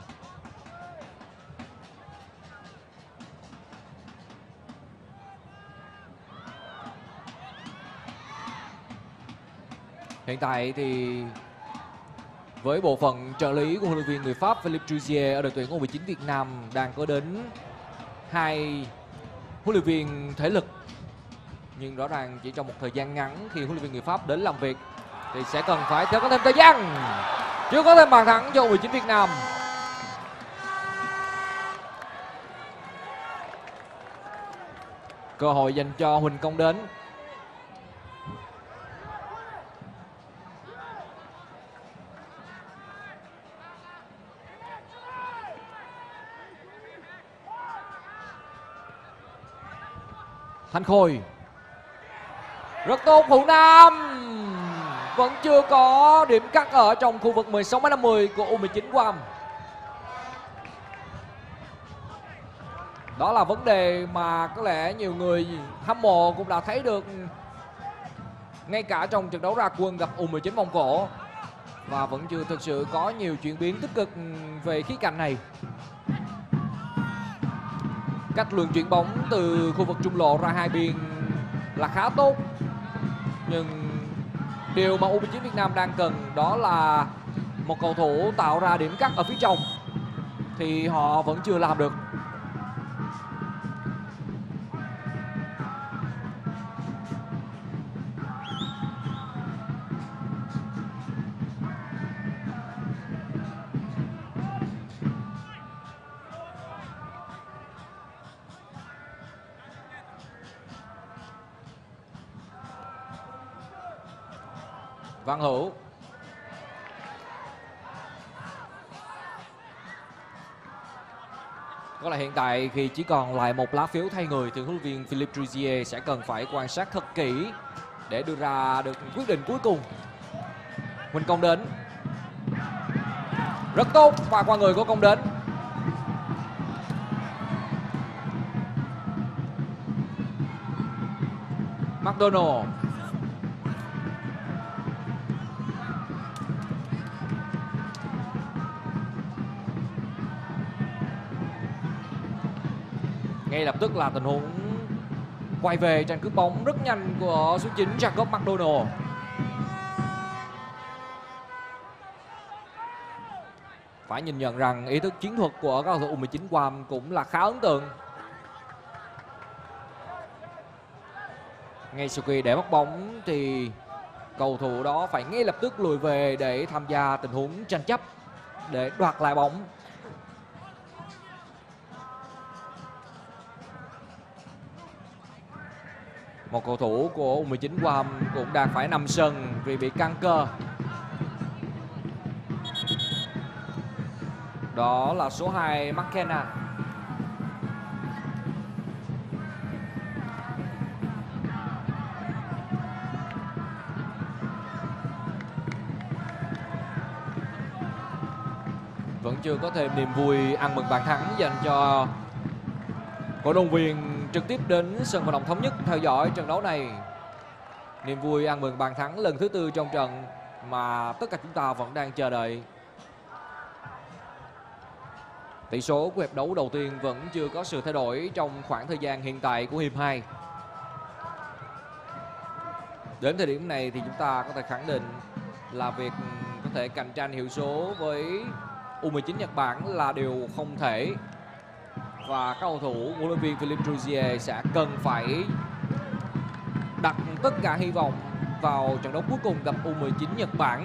[SPEAKER 1] Hiện tại thì với bộ phận trợ lý của huấn luyện viên người Pháp Philippe Jouzier ở đội tuyển U19 Việt Nam đang có đến 2 huấn luyện viên thể lực, nhưng rõ ràng chỉ trong một thời gian ngắn khi huấn luyện viên người Pháp đến làm việc thì sẽ cần phải có thêm thời gian. Chưa có thêm bàn thắng cho U19 Việt Nam. Cơ hội dành cho Huỳnh Công đến. Thanh Khôi. Rất tốt Hữu Nam. Vẫn chưa có điểm cắt ở trong khu vực 16m50 của U19 Guam. Đó là vấn đề mà có lẽ nhiều người hâm mộ cũng đã thấy được ngay cả trong trận đấu ra quân gặp U19 Mông Cổ. Và vẫn chưa thực sự có nhiều chuyển biến tích cực về khía cạnh này. Cách luân chuyển bóng từ khu vực trung lộ ra hai biên là khá tốt. Nhưng điều mà U19 Việt Nam đang cần đó là một cầu thủ tạo ra điểm cắt ở phía trong. Thì họ vẫn chưa làm được. Văn Hữu. Có lẽ hiện tại khi chỉ còn lại một lá phiếu thay người thì huấn luyện viên Philippe Druzier sẽ cần phải quan sát thật kỹ để đưa ra được quyết định cuối cùng. Huỳnh Công đến. Rất tốt và qua người của Công đến. McDonald. Ngay lập tức là tình huống quay về tranh cướp bóng rất nhanh của số 9 Jacob McDonald. Phải nhìn nhận rằng ý thức chiến thuật của các cầu thủ U19 Guam cũng là khá ấn tượng. Ngay sau khi để mất bóng thì cầu thủ đó phải ngay lập tức lùi về để tham gia tình huống tranh chấp để đoạt lại bóng. Một cầu thủ của U19 Guam cũng đang phải nằm sân vì bị căng cơ. Đó là số 2 McKenna. Vẫn chưa có thêm niềm vui ăn mừng bàn thắng dành cho cổ động viên trực tiếp đến sân vận động Thống Nhất theo dõi trận đấu này. Niềm vui ăn mừng bàn thắng lần thứ 4 trong trận mà tất cả chúng ta vẫn đang chờ đợi. Tỷ số của hiệp đấu đầu tiên vẫn chưa có sự thay đổi trong khoảng thời gian hiện tại của hiệp 2. Đến thời điểm này thì chúng ta có thể khẳng định là việc có thể cạnh tranh hiệu số với U19 Nhật Bản là điều không thể. Và các cầu thủ huấn luyện viên Philippe Druzier sẽ cần phải đặt tất cả hy vọng vào trận đấu cuối cùng gặp U19 Nhật Bản.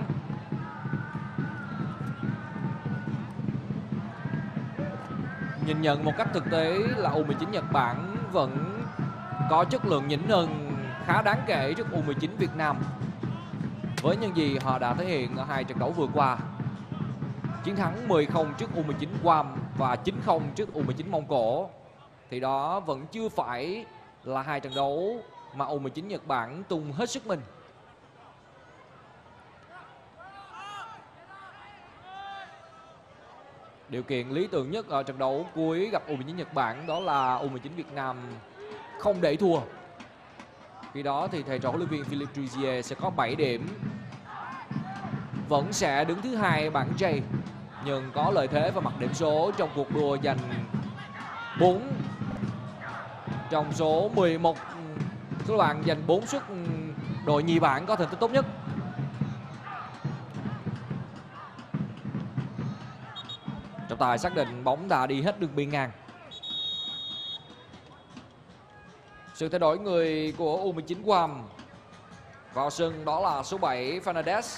[SPEAKER 1] Nhìn nhận một cách thực tế là U19 Nhật Bản vẫn có chất lượng nhỉnh hơn khá đáng kể trước U19 Việt Nam. Với những gì họ đã thể hiện ở hai trận đấu vừa qua. Chiến thắng 10-0 trước U19 Guam và 9-0 trước U19 Mông Cổ. Thì đó vẫn chưa phải là hai trận đấu mà U19 Nhật Bản tung hết sức mình. Điều kiện lý tưởng nhất ở trận đấu cuối gặp U19 Nhật Bản đó là U19 Việt Nam không để thua. Khi đó thì thầy trò huấn luyện viên Philippe Druzier sẽ có 7 điểm. Vẫn sẽ đứng thứ hai bảng J, nhưng có lợi thế và mặt điểm số trong cuộc đua giành 4 trong số 11 số bạn giành 4 suất đội nhì bảng có thành tích tốt nhất. Trọng tài xác định bóng đã đi hết đường biên ngang. Sự thay đổi người của U19 Guam vào sân đó là số 7 Fernandez.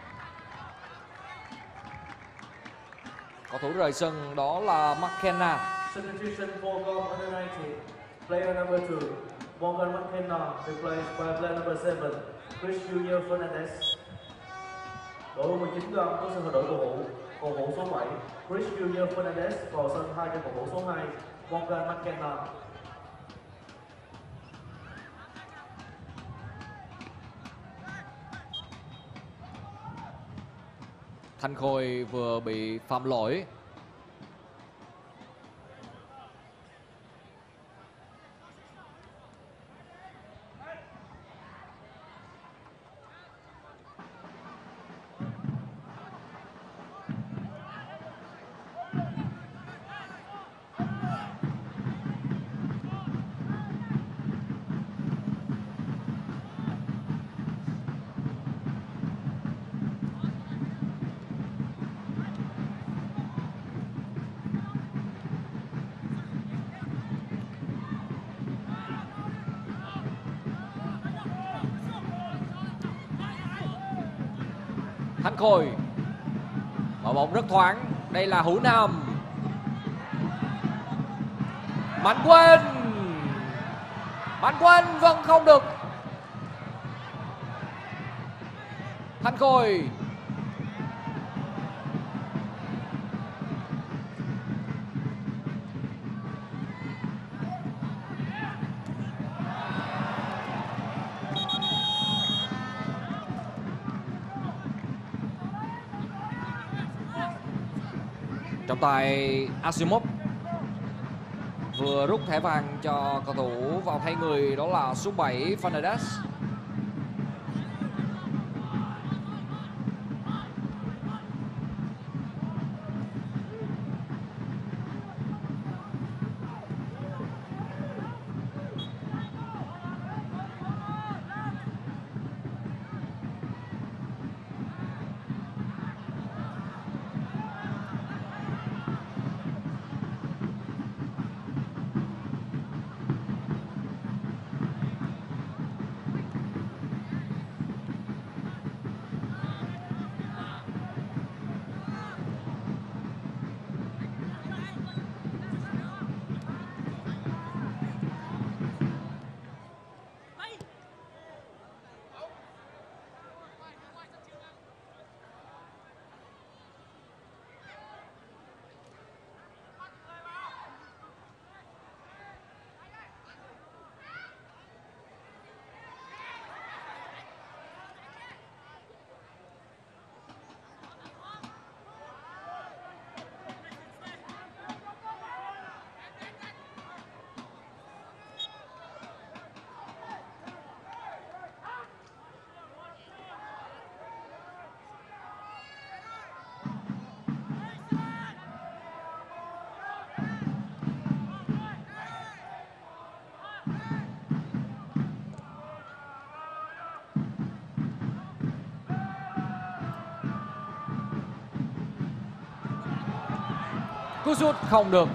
[SPEAKER 1] Cầu thủ rời sân đó là McKenna.
[SPEAKER 2] Substitution for Guam under 19. Player number 2, Morgan McKenna, replaced by player number 7, Chris Junior Fernandez. Đội U19 Guam có sự thay đổi cầu thủ số 7, Chris Junior Fernandez vào sân thay cho cầu thủ số 2, Morgan McKenna.
[SPEAKER 1] Thanh Khôi vừa bị phạm lỗi. Thanh Khôi mở bóng rất thoáng. Đây là Hữu Nam. Mạnh Quân vẫn không được. Thanh Khôi trọng tài Asimov vừa rút thẻ vàng cho cầu thủ vào thay người, đó là số 7 Fernandez. Cú sút không được.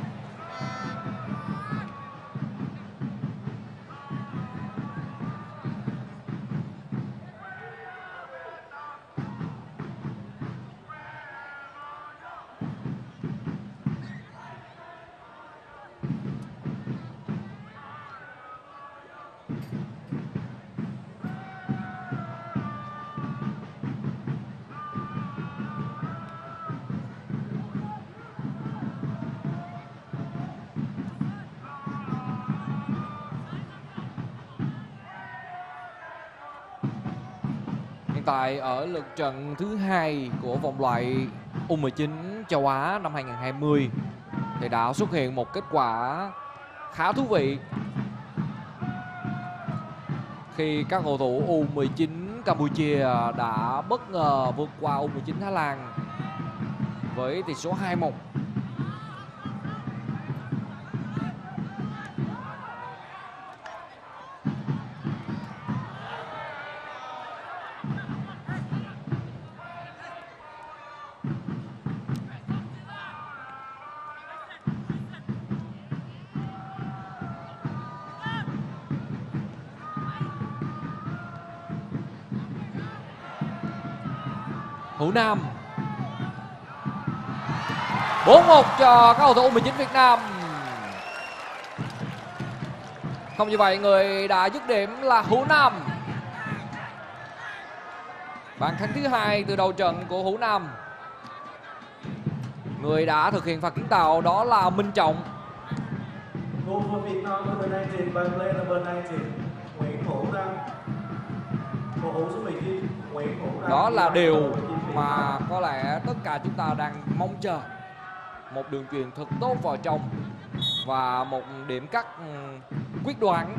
[SPEAKER 1] Hiện tại ở lượt trận thứ 2 của vòng loại U19 châu Á năm 2020 thì đã xuất hiện một kết quả khá thú vị khi các cầu thủ U19 Campuchia đã bất ngờ vượt qua U19 Thái Lan với tỷ số 2-1. Hữu Nam 4-1 cho các cầu thủ U19 Việt Nam. Không như vậy, người đã dứt điểm là Hữu Nam. Bàn thắng thứ 2 từ đầu trận của Hữu Nam. Người đã thực hiện phạt kiến tạo đó là Minh Trọng.
[SPEAKER 2] Goal for Vietnam number 19 by player number 19 Nguyễn Hữu Nam. Cầu thủ số 19 Nguyễn Hữu Nam.
[SPEAKER 1] Đó là điều mà có lẽ tất cả chúng ta đang mong chờ. Một đường chuyền thật tốt vào trong và một điểm cắt quyết đoán.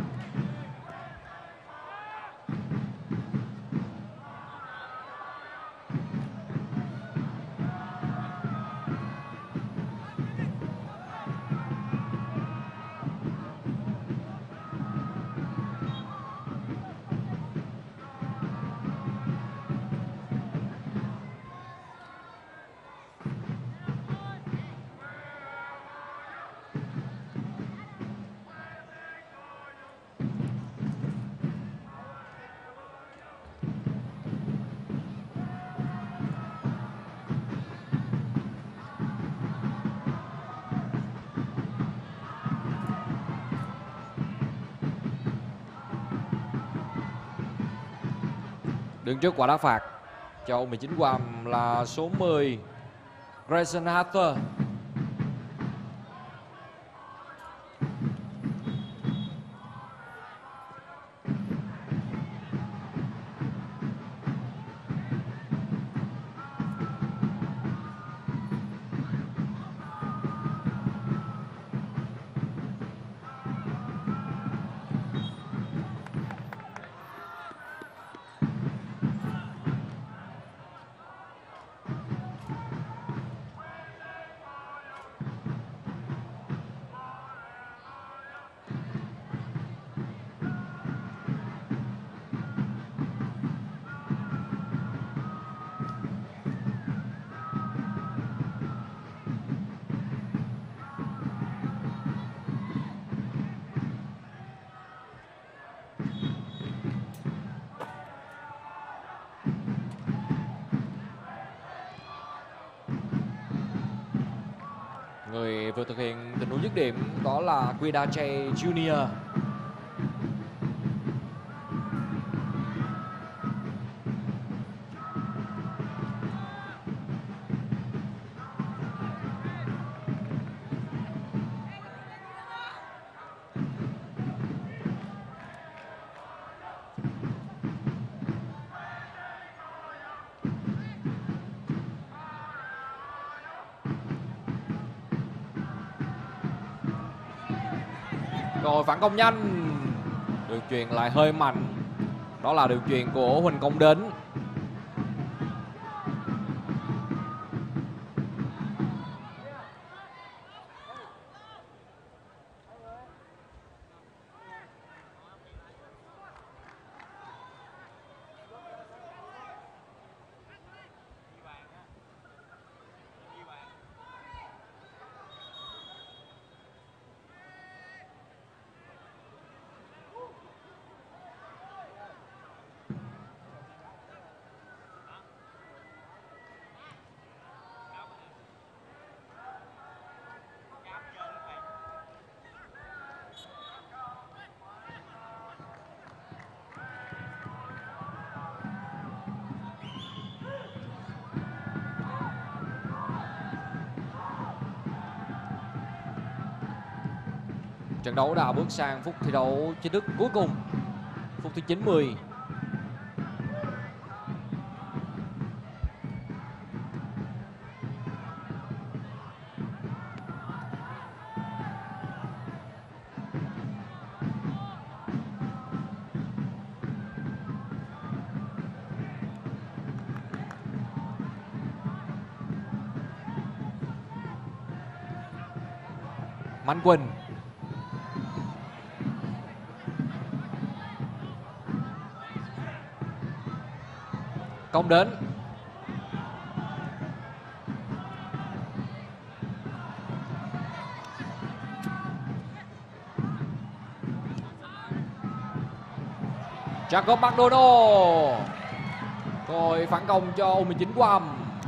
[SPEAKER 1] Đứng trước quả đá phạt cho U19 Guam là số 10 Grayson Arthur. Người vừa thực hiện tình huống dứt điểm đó là Quidache Junior. Rồi phản công nhanh, đường chuyền lại hơi mạnh, đó là đường chuyền của Huỳnh Công Đến. Trận đấu đã bước sang phút thi đấu chính thức cuối cùng, phút thứ 90. Mạnh Quỳnh, Công Đến, Jacob McDonald, rồi phản công cho U19 Guam.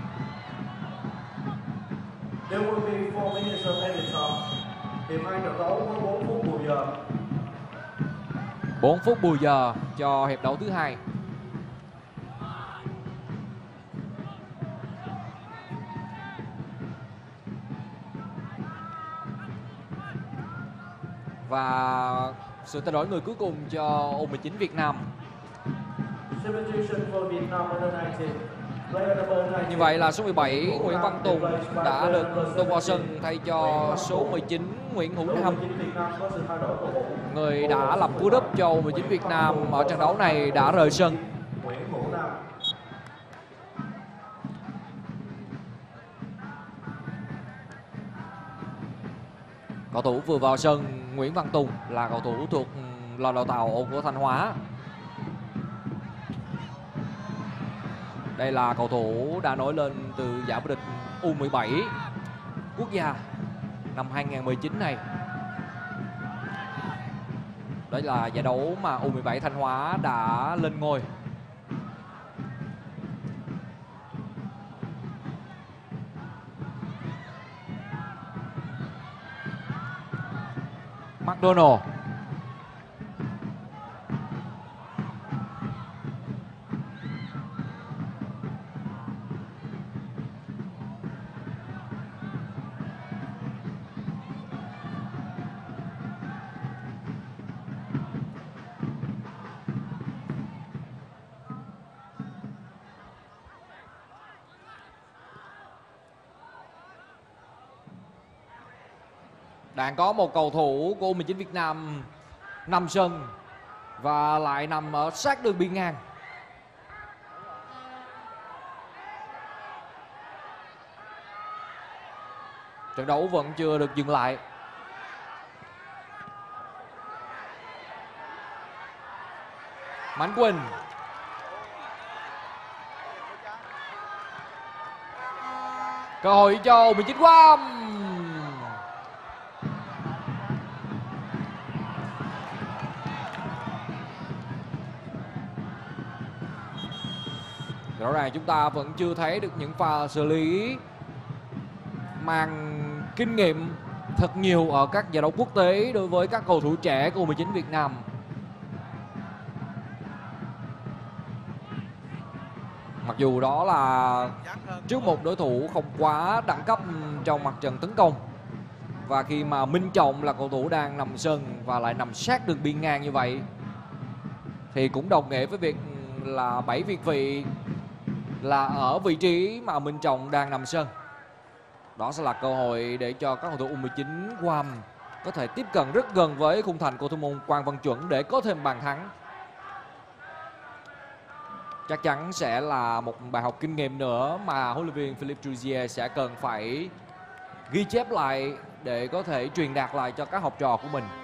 [SPEAKER 2] There will be 4 minutes of added time. Hiệp 2 trận đấu với 4 phút bù giờ.
[SPEAKER 1] 4 phút bù giờ cho hiệp đấu thứ hai. Và sự thay đổi người cuối cùng cho U19 Việt Nam.
[SPEAKER 2] Substitution for Vietnam under 19. Player number 19.
[SPEAKER 1] Như vậy là số 17 Nguyễn Văn Tùng đã được tung vào sân thay cho số 19 Nguyễn Hữu Nam.
[SPEAKER 2] U19 Việt Nam có sự thay đổi cầu thủ.
[SPEAKER 1] Người đã làm cú đúp cho U19 Việt Nam ở trận đấu này đã rời sân.
[SPEAKER 2] Nguyễn Hữu Nam.
[SPEAKER 1] Cầu thủ vừa vào sân Nguyễn Văn Tùng là cầu thủ thuộc lò đào tạo của Thanh Hóa. Đây là cầu thủ đã nổi lên từ giải vô địch U17 quốc gia năm 2019 này. Đấy là giải đấu mà U17 Thanh Hóa đã lên ngôi. McDonald. Đang có một cầu thủ của U19 Việt Nam nằm sân và lại nằm ở sát đường biên ngang. Trận đấu vẫn chưa được dừng lại. Mạnh Quỳnh. Cơ hội cho U19 Guam. Rõ ràng chúng ta vẫn chưa thấy được những pha xử lý mang kinh nghiệm thật nhiều ở các giải đấu quốc tế đối với các cầu thủ trẻ của U19 Việt Nam. Mặc dù đó là trước một đối thủ không quá đẳng cấp trong mặt trận tấn công. Và khi mà Minh Trọng là cầu thủ đang nằm sân và lại nằm sát đường biên ngang như vậy thì cũng đồng nghĩa với việc là 7 việt vị là ở vị trí mà Minh Trọng đang nằm sân. Đó sẽ là cơ hội để cho các cầu thủ U19 Guam có thể tiếp cận rất gần với khung thành của thủ môn Quang Văn Chuẩn để có thêm bàn thắng. Chắc chắn sẽ là một bài học kinh nghiệm nữa mà huấn luyện viên Philippe Jouzier sẽ cần phải ghi chép lại để có thể truyền đạt lại cho các học trò của mình.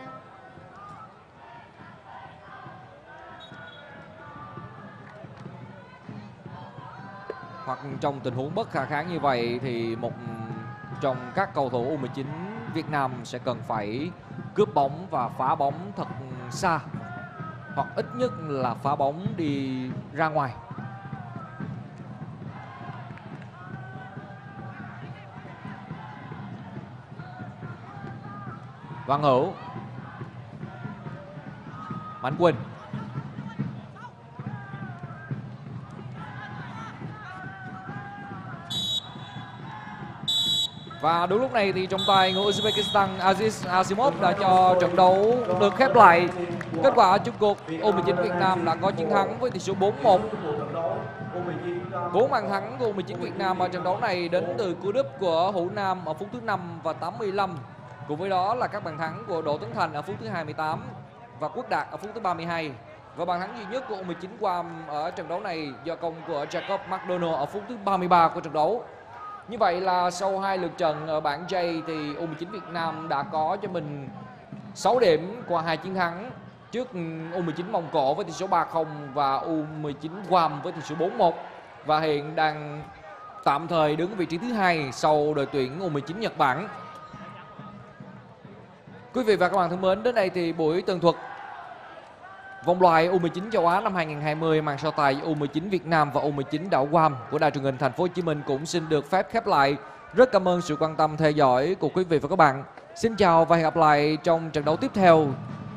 [SPEAKER 1] Hoặc trong tình huống bất khả kháng như vậy thì một trong các cầu thủ U19 Việt Nam sẽ cần phải cướp bóng và phá bóng thật xa, hoặc ít nhất là phá bóng đi ra ngoài. Văn Hữu. Mạnh Quỳnh. Và đúng lúc này thì trong tay người Uzbekistan Aziz Asimov đã cho trận đấu được khép lại. Kết quả chung cuộc U19 Việt Nam đã có chiến thắng với tỷ số 4-1. 4 bàn thắng của U19 Việt Nam ở trận đấu này đến từ cú đúp của Hữu Nam ở phút thứ 5 và 85. Cùng với đó là các bàn thắng của Đỗ Tấn Thành ở phút thứ 28 và Quốc Đạt ở phút thứ 32. Và bàn thắng duy nhất của U19 Guam ở trận đấu này do công của Jacob McDonald ở phút thứ 33 của trận đấu. Như vậy là sau 2 lượt trận ở bảng J thì U19 Việt Nam đã có cho mình 6 điểm qua 2 chiến thắng trước U19 Mông Cổ với tỷ số 3-0 và U19 Guam với tỷ số 4-1. Và hiện đang tạm thời đứng vị trí thứ 2 sau đội tuyển U19 Nhật Bản. Quý vị và các bạn thân mến, đến đây thì buổi tường thuật vòng loại U19 châu Á năm 2020 màn so tài U19 Việt Nam và U19 đảo Guam của Đài truyền hình Thành phố Hồ Chí Minh cũng xin được phép khép lại. Rất cảm ơn sự quan tâm theo dõi của quý vị và các bạn. Xin chào và hẹn gặp lại trong trận đấu tiếp theo